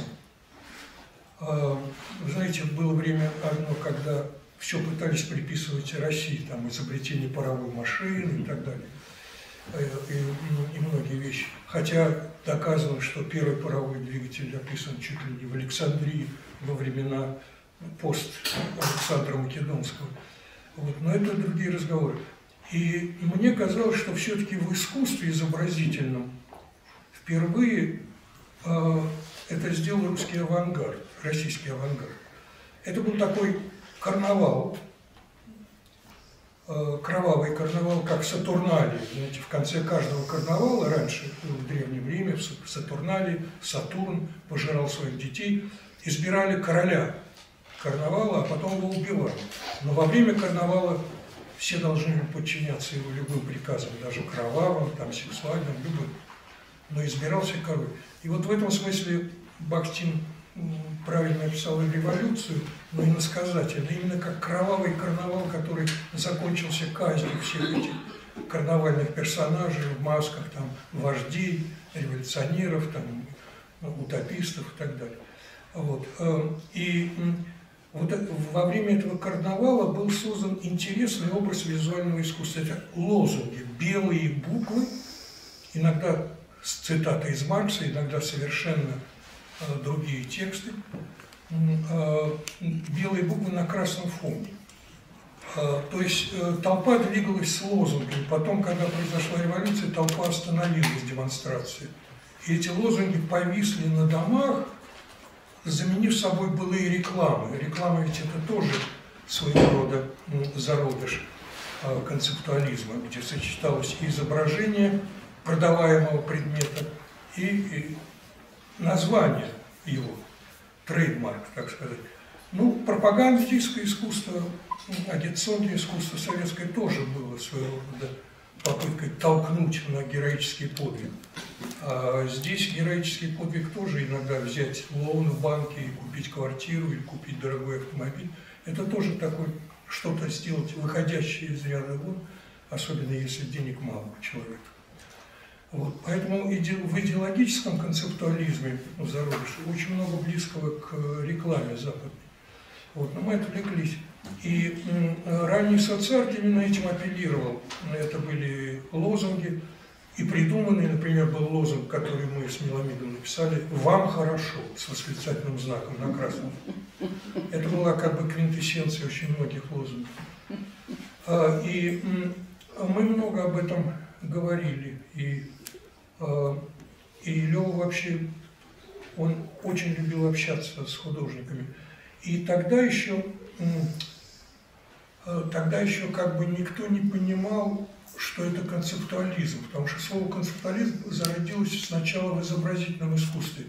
Вы знаете, было время одно, когда все пытались приписывать России, там, изобретение паровой машины и так далее, и многие вещи. Хотя доказано, что первый паровой двигатель описан чуть ли не в Александрии во времена пост Александра Македонского. Вот. Но это другие разговоры. И мне казалось, что все-таки в искусстве изобразительном впервые это сделал русский авангард, российский авангард. Это был такой карнавал, кровавый карнавал, как Сатурналия. Знаете, в конце каждого карнавала, раньше, в Древнем Риме, в Сатурналии, Сатурн пожирал своих детей, избирали короля карнавала, а потом его убивали. Но во время карнавала все должны подчиняться его любым приказам, даже кровавым, там, сексуальным, любым. Но избирался король. И вот в этом смысле Бахтин правильно описал и революцию, но и иносказательно, именно как кровавый карнавал, который закончился казнью всех этих карнавальных персонажей в масках, там, вождей, революционеров, там, утопистов и так далее. Вот. И вот во время этого карнавала был создан интересный образ визуального искусства. Это лозунги, белые буквы, иногда с цитатой из Маркса, иногда совершенно другие тексты, белые буквы на красном фоне. То есть толпа двигалась с лозунгами. Потом, когда произошла революция, толпа остановилась демонстрации. И эти лозунги повисли на домах, заменив собой былые рекламы. Реклама ведь это тоже своего рода зародыш концептуализма, где сочеталось и изображение продаваемого предмета и название его, трейдмарк, так сказать. Ну, пропагандистское искусство, агитационное искусство советское тоже было своего рода попыткой толкнуть на героический подвиг. А здесь героический подвиг тоже иногда взять лоун в банке и купить квартиру или купить дорогой автомобиль. Это тоже такое что-то сделать, выходящее из ряда вон, особенно если денег мало у человека. Вот. Поэтому в идеологическом концептуализме в зародыше очень много близкого к рекламе западной. Вот. Но мы отвлеклись. И ранний соцарт именно этим апеллировал. Это были лозунги. И придуманный, например, был лозунг, который мы с Меламидом написали: «Вам хорошо», с восклицательным знаком на красном. Это была как бы квинтэссенция очень многих лозунгов. И мы много об этом говорили. И Лёва вообще, он очень любил общаться с художниками. И тогда еще как бы никто не понимал, что это концептуализм, потому что слово концептуализм зародилось сначала в изобразительном искусстве.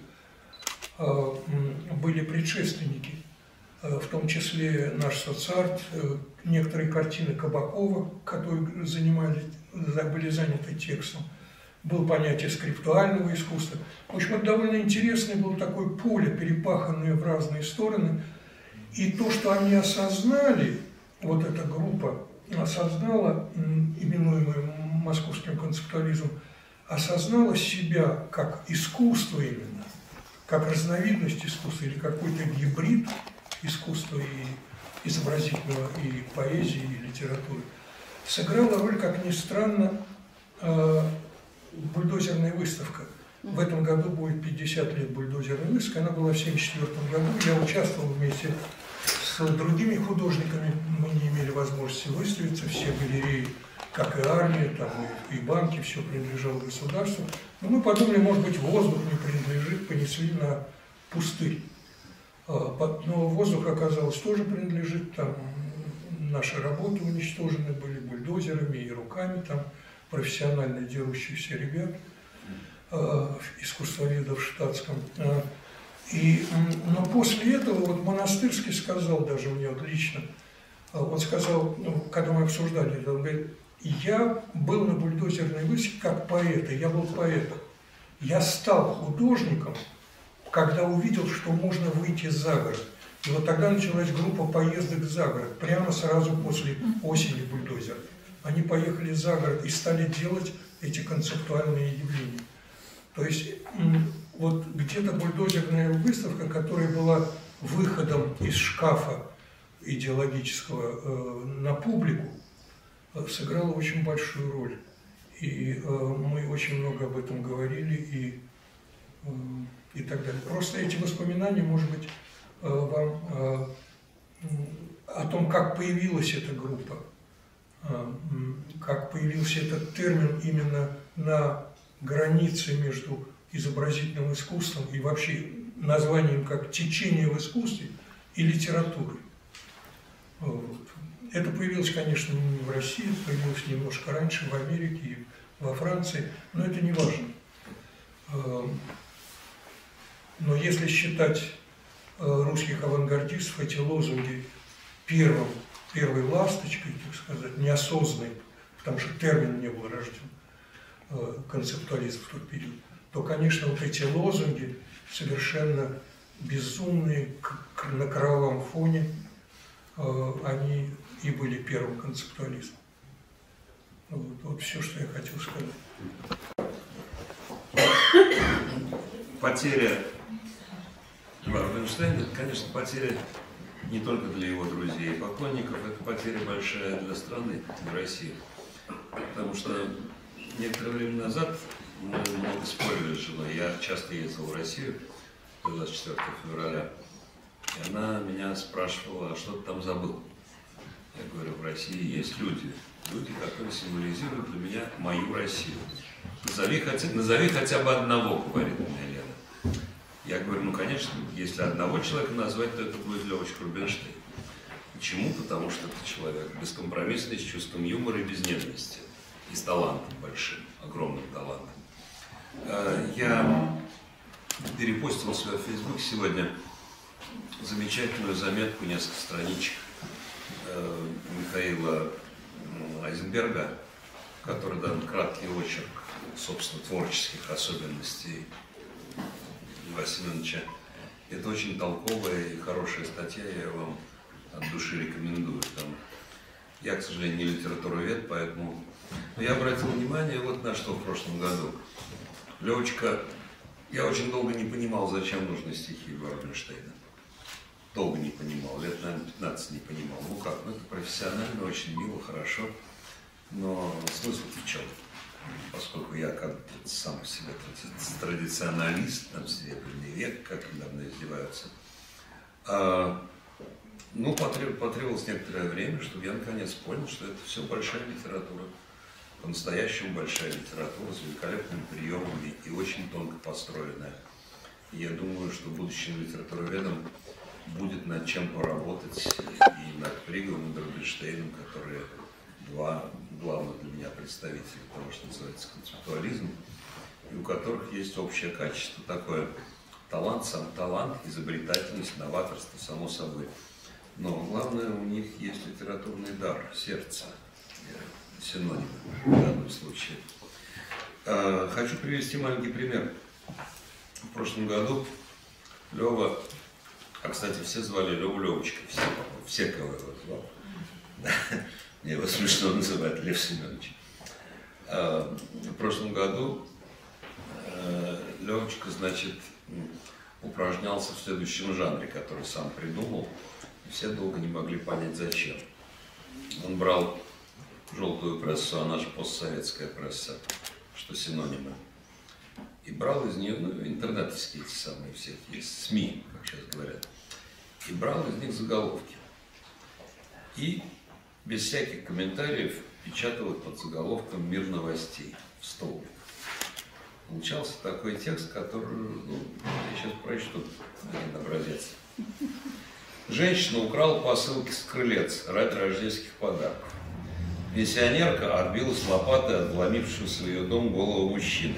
Были предшественники, в том числе наш соцарт, некоторые картины Кабакова, которые были заняты текстом. Было понятие скриптуального искусства. В общем, это довольно интересное было такое поле, перепаханное в разные стороны. И то, что они осознали, вот эта группа осознала, именуемая московским концептуализмом, осознала себя как искусство именно, как разновидность искусства или какой-то гибрид искусства и изобразительного, и поэзии, и литературы, сыграла роль, как ни странно, бульдозерная выставка. В этом году будет 50 лет бульдозерной выставки. Она была в 1974 году. Я участвовал вместе с с другими художниками мы не имели возможности выставиться, все галереи, как и армия, там и банки, все принадлежало государству. Но мы подумали, может быть, воздух не принадлежит, понесли на пустырь. Но воздух, оказалось, тоже принадлежит, там наши работы уничтожены были бульдозерами и руками, там профессионально дерущихся ребят, искусствоведов в штатском. Но после этого вот Монастырский сказал даже мне вот лично, он сказал, когда мы обсуждали это, он говорит, я был на бульдозерной выставке как поэт, я был поэтом. Я стал художником, когда увидел, что можно выйти за город. И вот тогда началась группа поездок за город, прямо сразу после осени бульдозера. Они поехали за город и стали делать эти концептуальные явления. То есть вот где-то бульдозерная выставка, которая была выходом из шкафа идеологического на публику, сыграла очень большую роль. И мы очень много об этом говорили и так далее. Просто эти воспоминания, может быть, вам о том, как появилась эта группа, как появился этот термин именно на границе между изобразительным искусством и вообще названием как течение в искусстве и литературой. Вот. Это появилось, конечно, не в России, это появилось немножко раньше в Америке и во Франции, но это не важно. Но если считать русских авангардистов, эти лозунги первой ласточкой, так сказать, неосознанной, потому что термин не был рожден, концептуализм в тот период, то, конечно, вот эти лозунги совершенно безумные на кровавом фоне, они и были первым концептуализмом. Вот все, что я хотел сказать. Потеря Варфенштейна, это, конечно, потеря не только для его друзей и поклонников, это потеря большая для страны, для России. Потому что некоторое время назад мы много спорили с женой. Я часто ездил в Россию 24 февраля, и она меня спрашивала, а что ты там забыл? Я говорю, в России есть люди, которые символизируют для меня мою Россию. Назови хотя бы одного, говорит мне Лена. Я говорю, ну, конечно, если одного человека назвать, то это будет Левочка Рубинштейн. Почему? Потому что это человек бескомпромиссный, с чувством юмора и без ненависти. И с талантом большим, огромным талантом. Я перепостил в свой Facebook сегодня замечательную заметку, несколько страничек Михаила Айзенберга, в которой дан краткий очерк, собственно, творческих особенностей Льва Семеновича. Это очень толковая и хорошая статья, я ее вам от души рекомендую. Там, я, к сожалению, не литературовед, поэтому... Но я обратил внимание вот на что в прошлом году. Левочка, я очень долго не понимал, зачем нужны стихи Льва Рубинштейна. Долго не понимал, лет, наверное, 15 не понимал. Ну как, ну это профессионально, очень мило, хорошо. Но смысл в чем? Поскольку я как сам по себе традиционалист, там, Серебряный век, как недавно издеваются. Ну, потребовалось некоторое время, чтобы я наконец понял, что это все большая литература. По-настоящему большая литература с великолепными приемами и очень тонко построенная. И я думаю, что будущим литературоведом будет над чем поработать и над Приговым, и над Рубинштейном, которые два главных для меня представителя того, что называется концептуализм, и у которых есть общее качество такое талант, сам талант, изобретательность, новаторство, само собой. Но главное, у них есть литературный дар, сердце, синоним в данном случае. Хочу привести маленький пример. В прошлом году Лева, а, кстати, все звали Леву Левочкой, все кого его звал. Мне его смешно называть, Лев Семенович. В прошлом году Левочка, значит, упражнялся в следующем жанре, который сам придумал. И все долго не могли понять, зачем. Он брал желтую прессу, она же постсоветская пресса, что синонимы. И брал из нее, ну, интернетовские эти самые все есть, СМИ, как сейчас говорят. И брал из них заголовки. и без всяких комментариев печатал их под заголовком «Мир новостей» в столбик. Получался такой текст, который, я сейчас прочту один образец. Женщина украла посылки с крылец ради рождественских подарков. Пенсионерка отбилась лопатой от вломившегося в ее дом голого мужчины.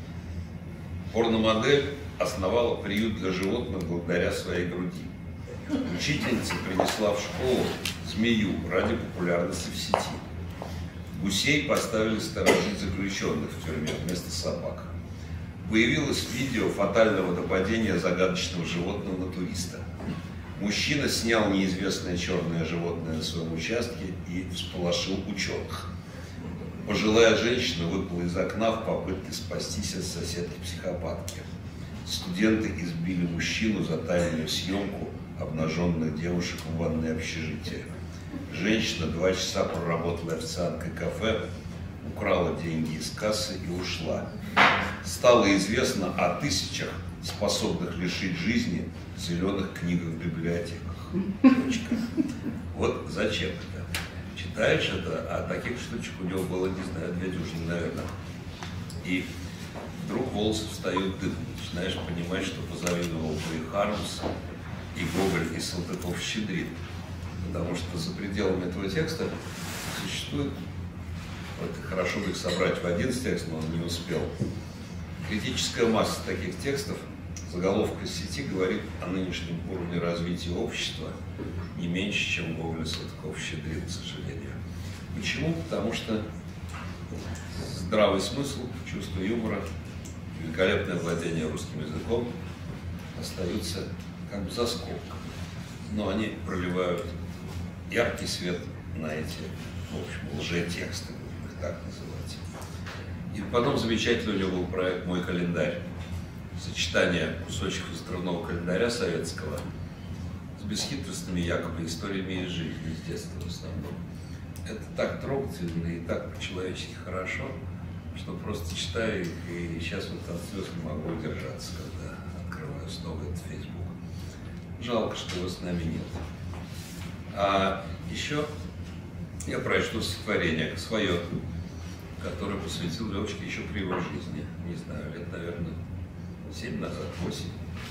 Порномодель основала приют для животных благодаря своей груди. Учительница принесла в школу змею ради популярности в сети. Гусей поставили сторожить заключенных в тюрьме вместо собак. Появилось видео фатального нападения загадочного животного на туриста. Мужчина снял неизвестное черное животное на своем участке и всполошил ученых. Пожилая женщина выпала из окна в попытке спастись от соседки-психопатки. Студенты избили мужчину за тайную съемку обнаженных девушек в ванной общежития. Женщина 2 часа проработала официанткой кафе, украла деньги из кассы и ушла. Стало известно о тысячах, способных лишить жизни, зеленых книгах в библиотеках. Точка. Вот зачем это? Читаешь это, а таких штучек у него было, не знаю, 2 дюжины, наверное. И вдруг волосы встают дыбом. Начинаешь понимать, что позавидовал бы и Хармс, и Гоголь, и Салтыков-Щедрин. Потому что за пределами этого текста существует, вот хорошо бы их собрать в один текст, но он не успел, критическая масса таких текстов. Заголовка сети говорит о нынешнем уровне развития общества не меньше, чем Гоголь и Салтыков-Щедрин, к сожалению. Почему? Потому что здравый смысл, чувство юмора, великолепное владение русским языком остаются как бы за скобками. Но они проливают яркий свет на эти, в общем, лжетексты, будем их так называть. И потом замечательный у него был проект «Мой календарь». Сочетание кусочков из кружного календаря советского с бесхитростными якобы историями из жизни, из детства в основном. Это так трогательно и так по-человечески хорошо, что просто читаю их, и сейчас вот от слез не могу удержаться, когда открываю снова этот Facebook. Жалко, что его с нами нет. А еще я прочту стихотворение свое, которое посвятил Левочке еще при его жизни. Не знаю, лет, наверное, 7 назад, 8.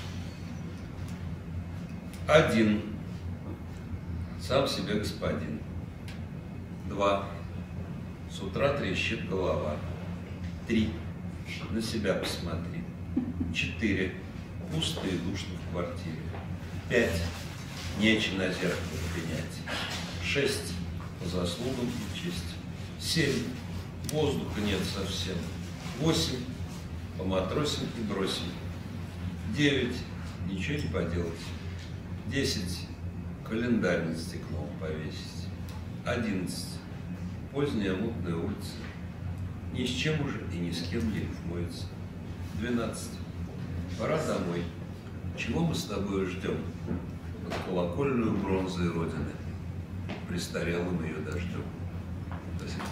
1. Сам себе господин. 2. С утра трещит голова. 3. На себя посмотри. 4. Пусто и душно в квартире. 5. Нечем на зеркало принять. 6. По заслугам и честь. 7. Воздуха нет совсем. 8. Поматросим и бросим. 9. Ничего не поделать. 10. Календарь над стеклом повесить. 11. Поздняя мутная улица. Ни с чем уже и ни с кем не вмоется. 12. Пора домой. Чего мы с тобой ждем? Под колокольную бронзой Родины. Престарелым ее дождем. Спасибо.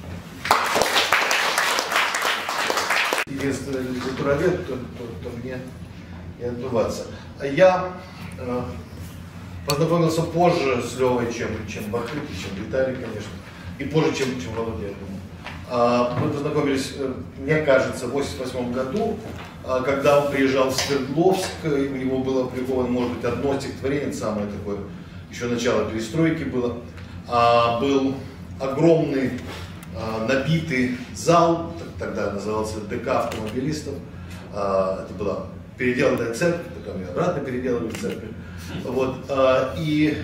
Единственный литературовед, то мне не отдуваться. Я познакомился позже с Левой, чем Бахыт, чем Виталий, конечно, и позже, чем Володя, я думаю. Мы познакомились, мне кажется, в 1988 году, когда он приезжал в Свердловск, и у него было опубликовано, может быть, одно стихотворение, самое такое, еще начало перестройки было. Был огромный набитый зал, тогда назывался ДК автомобилистов. Это была переделанная церковь, потом ее обратно переделали в церковь. Вот, и,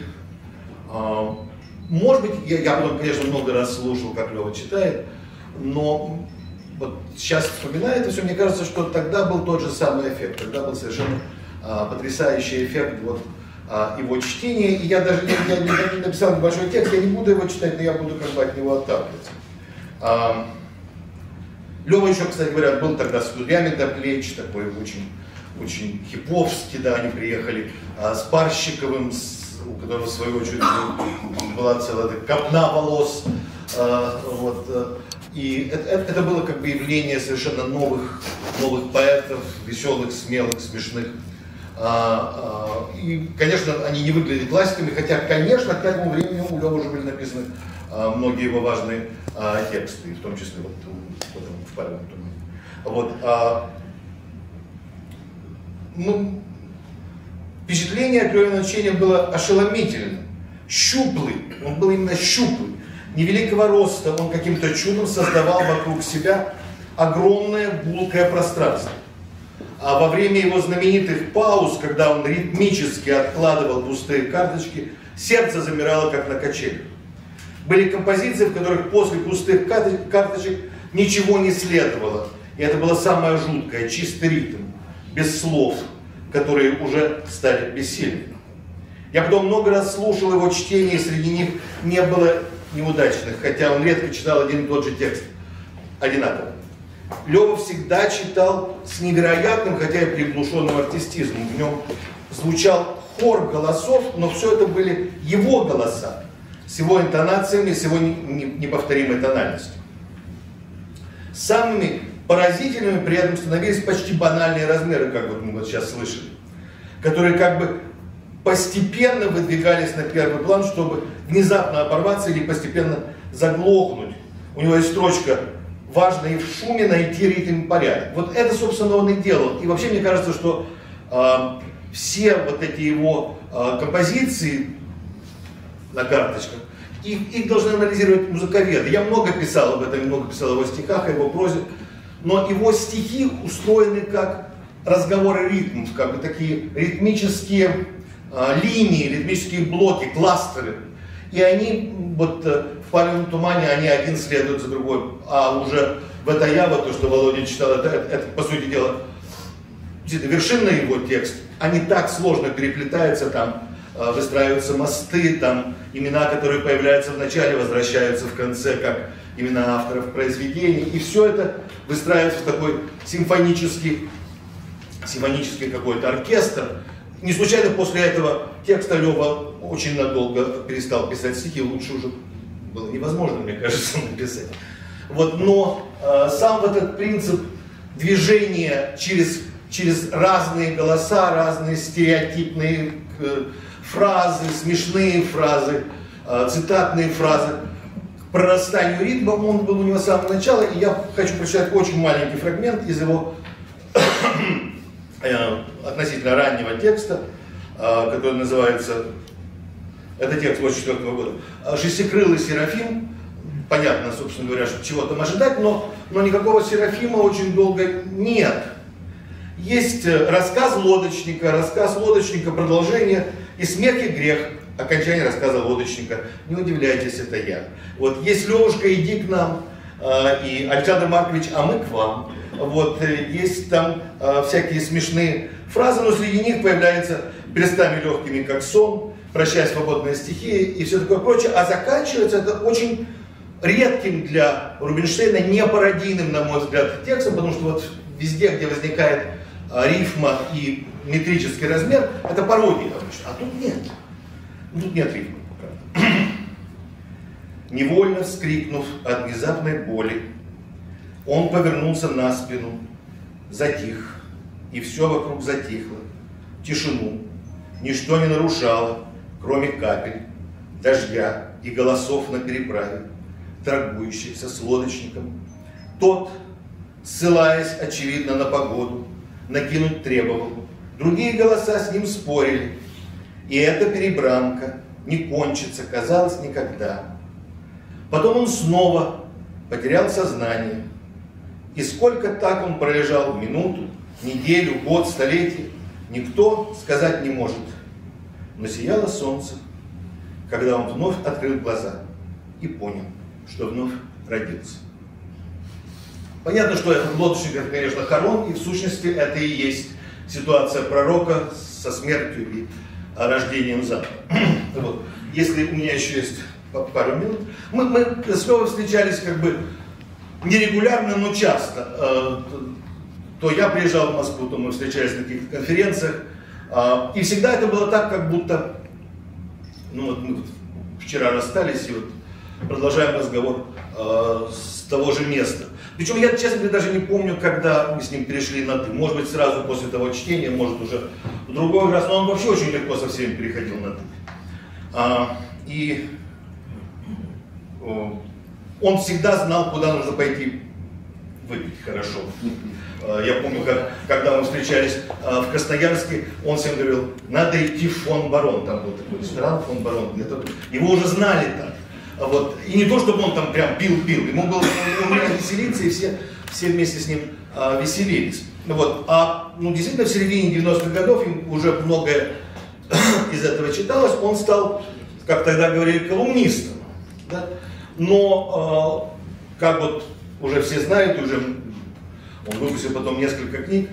может быть, я потом, конечно, много раз слушал, как Лева читает, но вот сейчас, вспоминая это все, мне кажется, что тогда был тот же самый эффект. Тогда был совершенно потрясающий эффект вот, его чтения. И я даже не написал небольшой текст, я не буду его читать, но я буду как бы от него отталкиваться. Лева еще, кстати говоря, был тогда с кудрями до плеч, такой очень хиповский, да, они приехали с Парщиковым, у которого, в свою очередь, была целая копна волос. Вот, и это было как бы явление совершенно новых поэтов, веселых, смелых, смешных. И, конечно, они не выглядели классиками, хотя, конечно, к этому времени у Лёвы уже были написаны многие его важные тексты, в том числе вот в «Палевом тумане». Вот, впечатление от Лёвиного чтения было ошеломительным. Щуплый, он был именно щуплый, невеликого роста, он каким-то чудом создавал вокруг себя огромное гулкое пространство. А во время его знаменитых пауз, когда он ритмически откладывал пустые карточки, сердце замирало, как на качелях. Были композиции, в которых после пустых карточек ничего не следовало. И это было самое жуткое, чистый ритм, без слов, которые уже стали бессильными. Я потом много раз слушал его чтение, и среди них не было неудачных, хотя он редко читал один и тот же текст одинаково. Лёва всегда читал с невероятным, хотя и приглушенным артистизмом. В нем звучал хор голосов, но все это были его голоса, с его интонациями, с его неповторимой тональностью. Самыми поразительными при этом становились почти банальные размеры, как вот мы вот сейчас слышали, которые как бы постепенно выдвигались на первый план, чтобы внезапно оборваться или постепенно заглохнуть. У него есть строчка: «Важно и в шуме найти ритм и порядок». Вот это, собственно, он и делал. И вообще, мне кажется, что все вот эти его композиции на карточках, их должны анализировать музыковеды. Я много писал об этом, много писал о его стихах, о его прозе, но его стихи устроены как разговоры ритмов, как бы такие ритмические линии, ритмические блоки, кластеры. И они вот в «Палевом тумане» они один следует за другой. А уже в «Это я», вот то, что Володя читал, это по сути дела вершинный его текст. Они так сложно переплетаются, там выстраиваются мосты, там имена, которые появляются в начале, возвращаются в конце, как имена авторов произведений. И все это выстраивается в такой симфонический какой-то оркестр. Не случайно после этого текста Лёва очень надолго перестал писать стихи, лучше уже было невозможно, мне кажется, написать. Вот, но сам вот этот принцип движения через разные голоса, разные стереотипные фразы, смешные фразы, цитатные фразы, к прорастанию ритма, он был у него с самого начала, и я хочу прочитать очень маленький фрагмент из его относительно раннего текста, который называется, это текст 1984 года, «Шестикрылый Серафим». Понятно, собственно говоря, чего там ожидать, но никакого Серафима очень долго нет. Есть рассказ лодочника продолжение, и смех и грех, окончание рассказа лодочника. Не удивляйтесь, это я. Вот есть Левушка, иди к нам, и Александр Маркович, а мы к вам. Вот есть там всякие смешные фразы, но среди них появляется перстами легкими, как сон, прощай, свободная стихия и все такое прочее. А заканчивается это очень редким для Рубинштейна, не пародийным, на мой взгляд, текстом, потому что вот везде, где возникает рифма и метрический размер, это пародия обычно. А тут нет. Тут нет рифмы. Невольно вскрикнув от внезапной боли, он повернулся на спину, затих, и все вокруг затихло. Тишину ничто не нарушало, кроме капель, дождя и голосов на переправе, торгующихся с лодочником. Тот, ссылаясь, очевидно, на погоду, накинуть требовал. Другие голоса с ним спорили. И эта перебранка не кончится, казалось, никогда. Потом он снова потерял сознание. И сколько так он пролежал, минуту, неделю, год, столетие, никто сказать не может. Но сияло солнце, когда он вновь открыл глаза и понял, что вновь родился. Понятно, что этот лодочник, это, конечно, Харон, и в сущности это и есть ситуация пророка со смертью и рождением заново. Вот. Если у меня еще есть пару минут. Мы с Левой встречались как бы нерегулярно, но часто. То я приезжал в Москву, то мы встречались на каких-то конференциях. И всегда это было так, как будто, ну вот мы вчера расстались и вот продолжаем разговор с того же места. Причем я, честно говоря, даже не помню, когда мы с ним перешли на «ты». Может быть, сразу после того чтения, может, уже в другой раз, но он вообще очень легко со всеми переходил на «ты». Он всегда знал, куда нужно пойти выпить хорошо. Я помню, когда мы встречались в Красноярске, он всем говорил, надо идти в фон Барон. Там был такой ресторан, фон Барон. Его уже знали там. Вот. И не то, чтобы он там прям пил. Ему было умело веселиться, и все вместе с ним веселились. Вот. Действительно, в середине 90-х годов им уже многое из этого читалось. Он стал, как тогда говорили, колумнистом. Да? Но, как вот уже все знают, уже он выпустил потом несколько книг,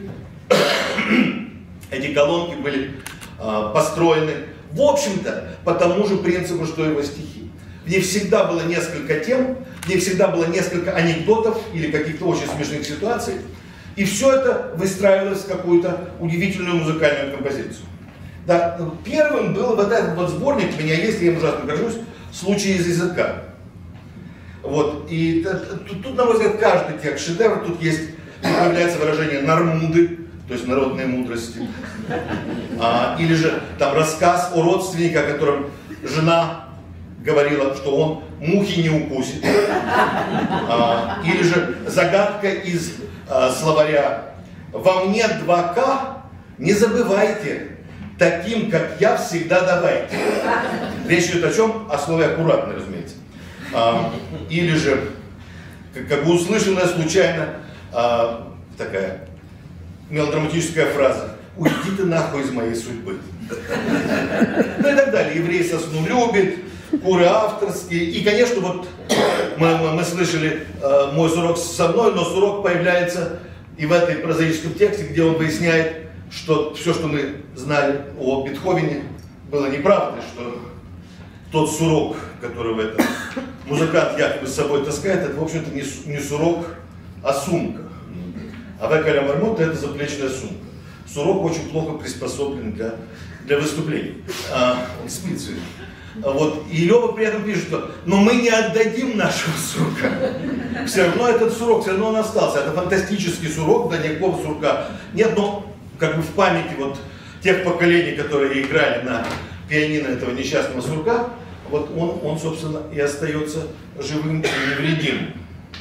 эти колонки были построены, в общем-то, по тому же принципу, что его стихи. В них всегда было несколько тем, в них всегда было несколько анекдотов или каких-то очень смешных ситуаций, и все это выстраивалось в какую-то удивительную музыкальную композицию. Да, первым был вот этот вот сборник, у меня есть, я им ужасно горжусь, «Случаи из языка». Вот, и тут, на мой взгляд, каждый текст шедевр, тут есть, появляется выражение «нормуды», то есть народные мудрости, или же там рассказ о родственнике, о котором жена говорила, что он мухи не укусит, или же загадка из словаря «Во мне 2К, не забывайте, таким, как я, всегда давайте». Речь идет о чем? О слове «аккуратно», разумеется. Или же, как бы услышанная случайно такая мелодраматическая фраза «Уйди ты нахуй из моей судьбы». Ну и так далее. «Еврей сосну любит», «Куры авторские». И, конечно, вот мы слышали «Мой сурок со мной», но сурок появляется и в этой прозаическом тексте, где он выясняет, что все, что мы знали о Бетховене, было неправдой, что тот сурок, которого этот музыкант якобы с собой таскает, это, в общем-то, не сурок, а сумка. А «Векаля Мармот» — это заплечная сумка. Сурок очень плохо приспособлен для выступлений. Он спит все время. Вот. И Лёва при этом пишет, что «но мы не отдадим нашего сурка». Все равно этот сурок, все равно он остался. Это фантастический сурок, да никакого сурка нет, но как бы в памяти вот тех поколений, которые играли на пианино этого несчастного сурка, вот он, собственно, и остается живым и невредимым.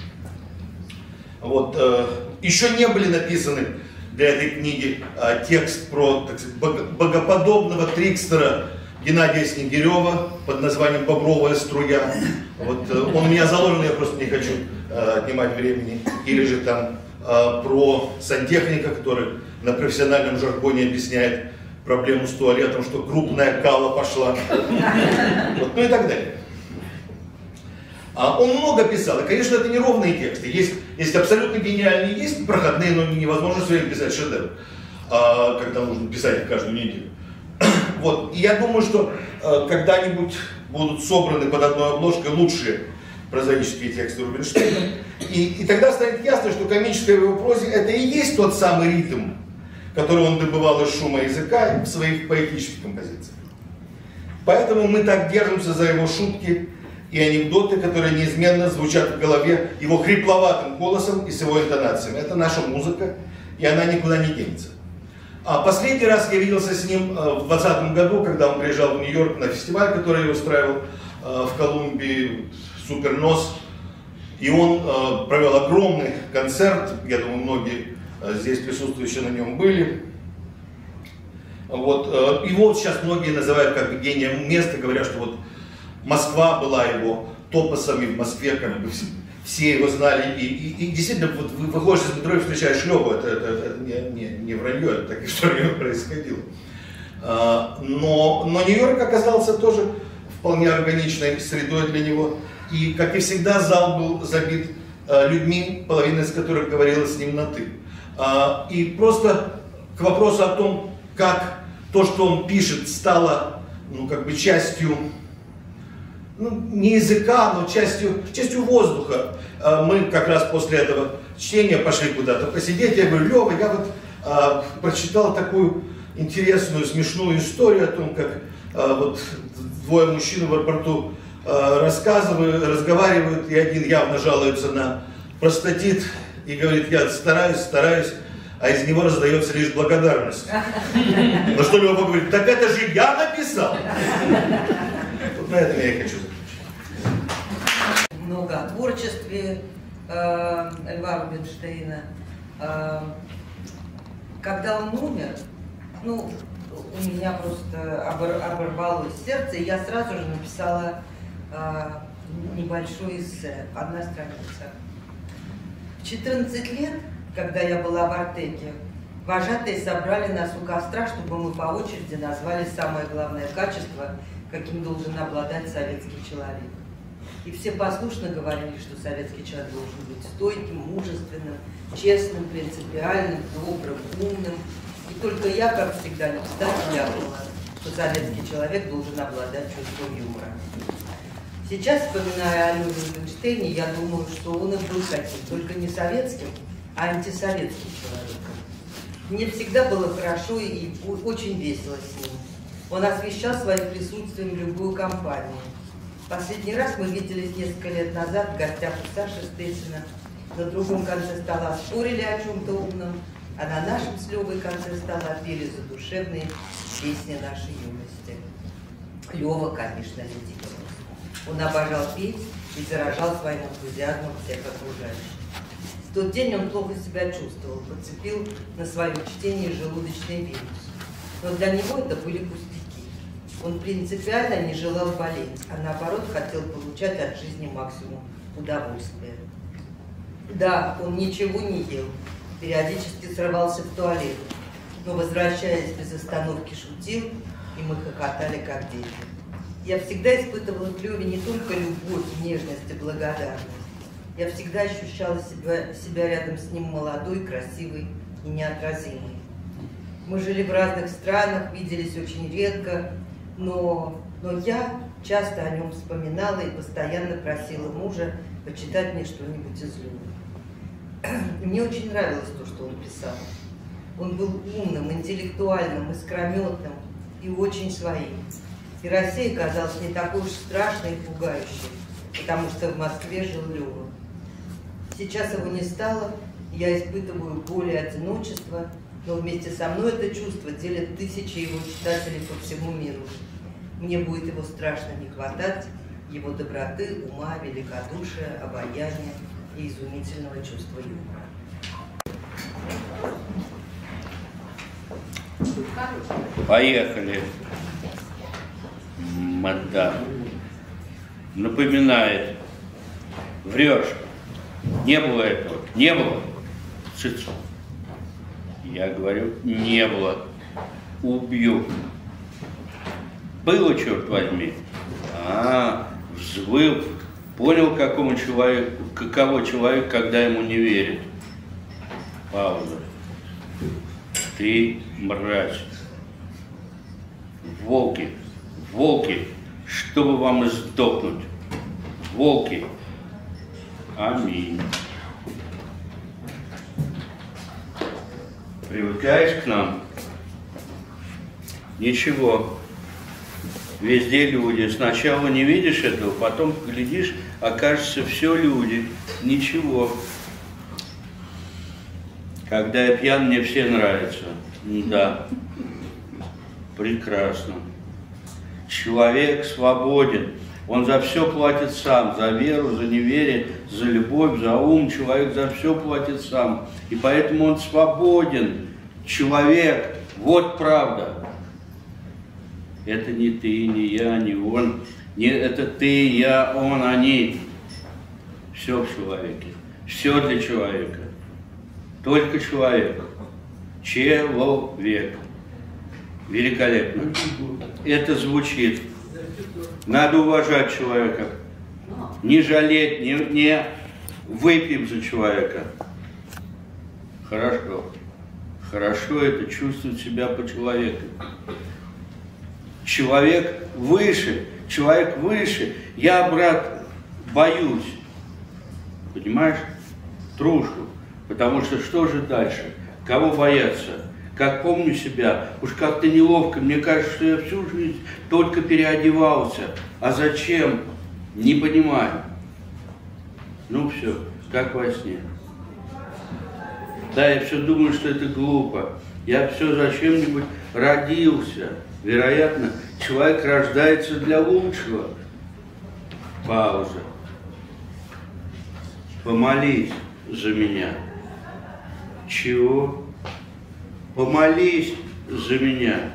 Вот. Еще не были написаны для этой книги текст про, так сказать, богоподобного трикстера Геннадия Снегирева под названием «Бобровая струя». Вот, он у меня заложен, я просто не хочу отнимать времени. Или же там про сантехника, который на профессиональном жаргоне объясняет проблему с туалетом, что крупная кала пошла. Вот, ну и так далее. Он много писал, и, конечно, это не ровные тексты. Есть абсолютно гениальные, есть проходные, но невозможно все время писать шедевр, когда нужно писать их каждую неделю. Вот. И я думаю, что когда-нибудь будут собраны под одной обложкой лучшие прозаические тексты Рубинштейна, и тогда станет ясно, что комическая в его прозе — это и есть тот самый ритм, который он добывал из шума языка в своих поэтических композициях. Поэтому мы так держимся за его шутки и анекдоты, которые неизменно звучат в голове его хрипловатым голосом и с его интонациями. Это наша музыка, и она никуда не денется. А последний раз я виделся с ним в 2020 году, когда он приезжал в Нью-Йорк на фестиваль, который я устраивал в Колумбии, «Супернос». И он провел огромный концерт, я думаю, многие здесь присутствующие на нем были. Вот. Его сейчас многие называют как бы гением места, говорят, что вот Москва была его топосом, и в Москве как бы все его знали. И действительно, вот выходишь из метро и встречаешь Лёву, это не вранье, это так история происходила. Но Нью-Йорк оказался тоже вполне органичной средой для него. И, как и всегда, зал был забит людьми, половина из которых говорила с ним на «ты». И просто к вопросу о том, как то, что он пишет, стало, ну, как бы частью, ну, не языка, но частью воздуха. Мы как раз после этого чтения пошли куда-то посидеть. Я говорю: Лёва, я вот прочитал такую интересную, смешную историю о том, как вот двое мужчин в аэропорту разговаривают, и один явно жалуется на простатит и говорит: я стараюсь, а из него раздается лишь благодарность. На что Лева говорит: так это же я написал! Вот на этом я и хочу закончить. Много о творчестве Льва Рубинштейна. Когда он умер, ну, у меня просто оборвалось сердце, и я сразу же написала небольшое эссе, 1 страница. В 14 лет, когда я была в Артеке, вожатые собрали нас у костра, чтобы мы по очереди назвали самое главное качество, каким должен обладать советский человек. И все послушно говорили, что советский человек должен быть стойким, мужественным, честным, принципиальным, добрым, умным. И только я, как всегда, не глянула, что советский человек должен обладать чувством юмора. Сейчас, вспоминая о Льве Рубинштейне, я думаю, что он и был таким, только не советским, а антисоветским человеком. Мне всегда было хорошо и очень весело с ним. Он освещал своим присутствием любую компанию. Последний раз мы виделись несколько лет назад в гостях у Саши Стесина. На другом конце стола спорили о чем-то умном, а на нашем с Левой конце стола пели задушевные песни нашей юности. Лева, конечно, лидировал. Он обожал петь и заражал своим энтузиазмом всех окружающих. В тот день он плохо себя чувствовал, подцепил на свое чтение желудочный вирус. Но для него это были пустяки. Он принципиально не желал болеть, а наоборот хотел получать от жизни максимум удовольствия. Да, он ничего не ел, периодически срывался в туалет, но, возвращаясь без остановки, шутил, и мы хохотали как дети. Я всегда испытывала к Леве не только любовь, нежность и благодарность. Я всегда ощущала себя рядом с ним молодой, красивой и неотразимой. Мы жили в разных странах, виделись очень редко, но я часто о нем вспоминала и постоянно просила мужа почитать мне что-нибудь из Львы. Мне очень нравилось то, что он писал. Он был умным, интеллектуальным, искрометным и очень своим. И Россия казалась не такой уж страшной и пугающей, потому что в Москве жил Лева. Сейчас его не стало, я испытываю боль и одиночество, но вместе со мной это чувство делят тысячи его читателей по всему миру. Мне будет его страшно не хватать, его доброты, ума, великодушия, обаяния и изумительного чувства юмора. Поехали. Мадам. Напоминает. Врешь. Не было этого. Не было. Цицу. Я говорю, не было. Убью. Было, черт возьми. Взвыл. Понял, каково человек, когда ему не верит. Пауза. Ты мразь. Волки. Волки. Чтобы вам сдохнуть. Волки. Аминь. Привыкаешь к нам? Ничего. Везде люди. Сначала не видишь этого, потом глядишь, окажется, все люди. Ничего. Когда я пьян, мне все нравятся. Да. Прекрасно. Человек свободен. Он за все платит сам. За веру, за неверие, за любовь, за ум. Человек за все платит сам. И поэтому он свободен. Человек. Вот правда. Это не ты, не я, не он. Не, это ты, я, он, они. Все в человеке. Все для человека. Только человек. Человек. Великолепно. Это звучит. Надо уважать человека. Не жалеть, не выпьем за человека. Хорошо. Хорошо это чувствовать себя по-человеку. Человек выше. Человек выше. Я, брат, боюсь. Понимаешь? Трушку. Потому что же дальше? Кого бояться? Как помню себя, уж как-то неловко, мне кажется, что я всю жизнь только переодевался. А зачем? Не понимаю. Ну все, как во сне. Да, я все думаю, что это глупо. Я все зачем-нибудь родился. Вероятно, человек рождается для лучшего. Пауза. Помолись за меня. Чего? Помолись за меня.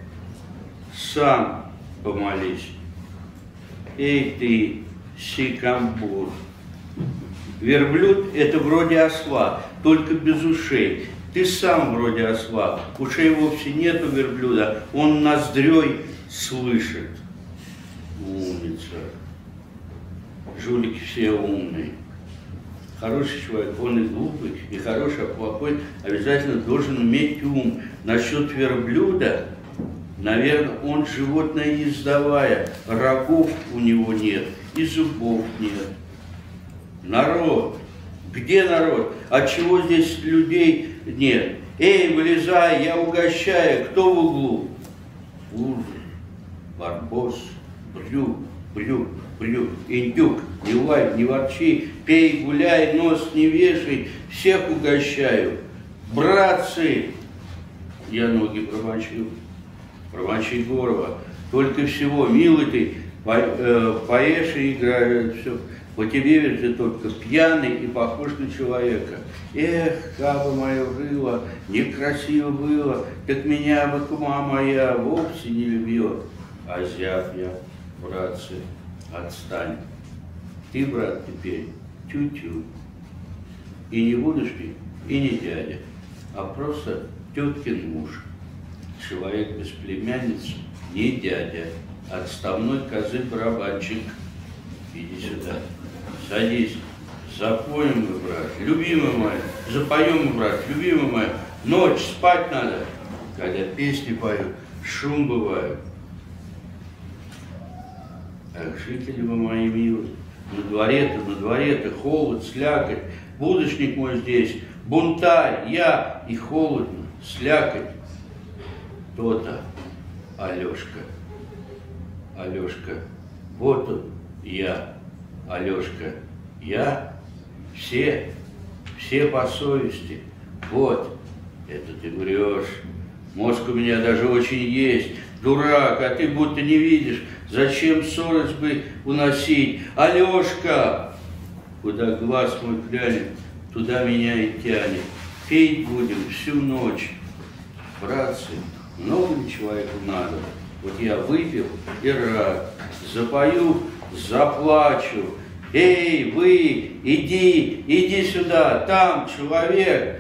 Сам помолись. Эй ты, сикамбур. Верблюд – это вроде осла, только без ушей. Ты сам вроде осла. Ушей вовсе нет у верблюда, он ноздрёй слышит. Умница. Жулики все умные. Хороший человек, он и глупый, и хороший, а плохой обязательно должен иметь ум. Насчет верблюда, наверное, он животное ездовое, рогов у него нет и зубов нет. Народ, где народ? Отчего здесь людей нет? Эй, вылезай, я угощаю, кто в углу? Ужин, барбос, брю, брю, брю, индюк, не лай, не ворчи, пей, гуляй, нос не вешай, всех угощаю. Братцы, я ноги промочи Егорова, только всего, милый ты, поешь и играешь, все. По тебе ведь ты только пьяный и похож на человека. Эх, как бы мое рыло некрасиво было, так меня бы кума моя вовсе не любила. Озяб я, братцы, отстань. Ты, брат, теперь тю-тю. И не будешь ты, и не дядя, а просто теткин муж. Человек без племянницы не дядя, отставной козы-барабанчик. Иди сюда, садись, запоем мы, брат, любимый мой, запоем мы, брат, любимый мой, ночь, спать надо. Когда песни пою, шум бывает. Ах, жители вы мои милые, на дворе-то холод, слякоть, будочник мой здесь, бунтарь, я, и холодно, слякоть. То-то, Алешка, вот он, я, Алешка, я, все по совести. Вот, это ты врешь. Мозг у меня даже очень есть. Дурак, а ты будто не видишь. Зачем ссорить бы уносить? Алешка! Куда глаз мой глянет, туда меня и тянет. Петь будем всю ночь. Братцы, много ли человеку надо? Вот я выпил и рад. Запою, заплачу. Эй, вы, иди сюда, там человек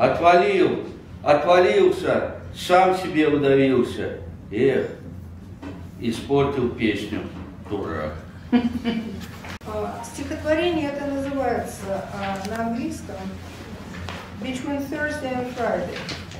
отвалился, сам себе удавился. Эх, испортил песню, дурак. Стихотворение это называется на английском Between Thursday and Friday.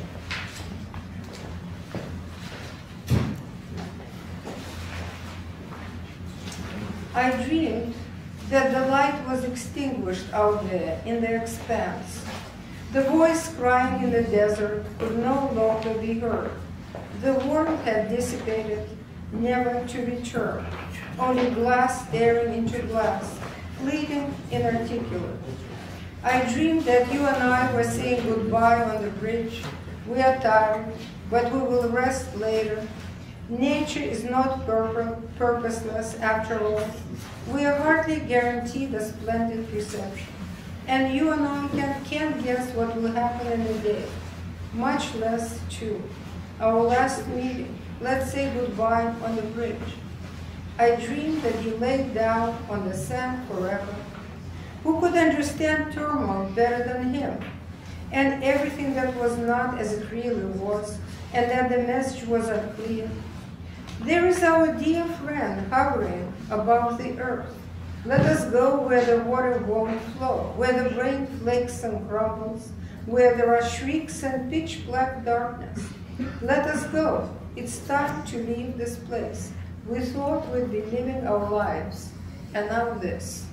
I dreamed that the light was extinguished out there in the expanse. The voice crying in the desert could no longer be heard. The world had dissipated, never to return. Only glass staring into glass, fleeting, inarticulate. I dreamed that you and I were saying goodbye on the bridge. We are tired, but we will rest later. Nature is not purposeless after all. We are hardly guaranteed a splendid reception. And you and I can't guess what will happen in a day, much less two. Our last meeting, let's say goodbye on the bridge. I dreamed that you laid down on the sand forever. Who could understand turmoil better than him? And everything that was not as it really was, and that the message was unclear. There is our dear friend hovering above the earth. Let us go where the water won't flow, where the brain flakes and crumbles, where there are shrieks and pitch-black darkness. Let us go. It's time to leave this place. We thought we'd be living our lives, and now this.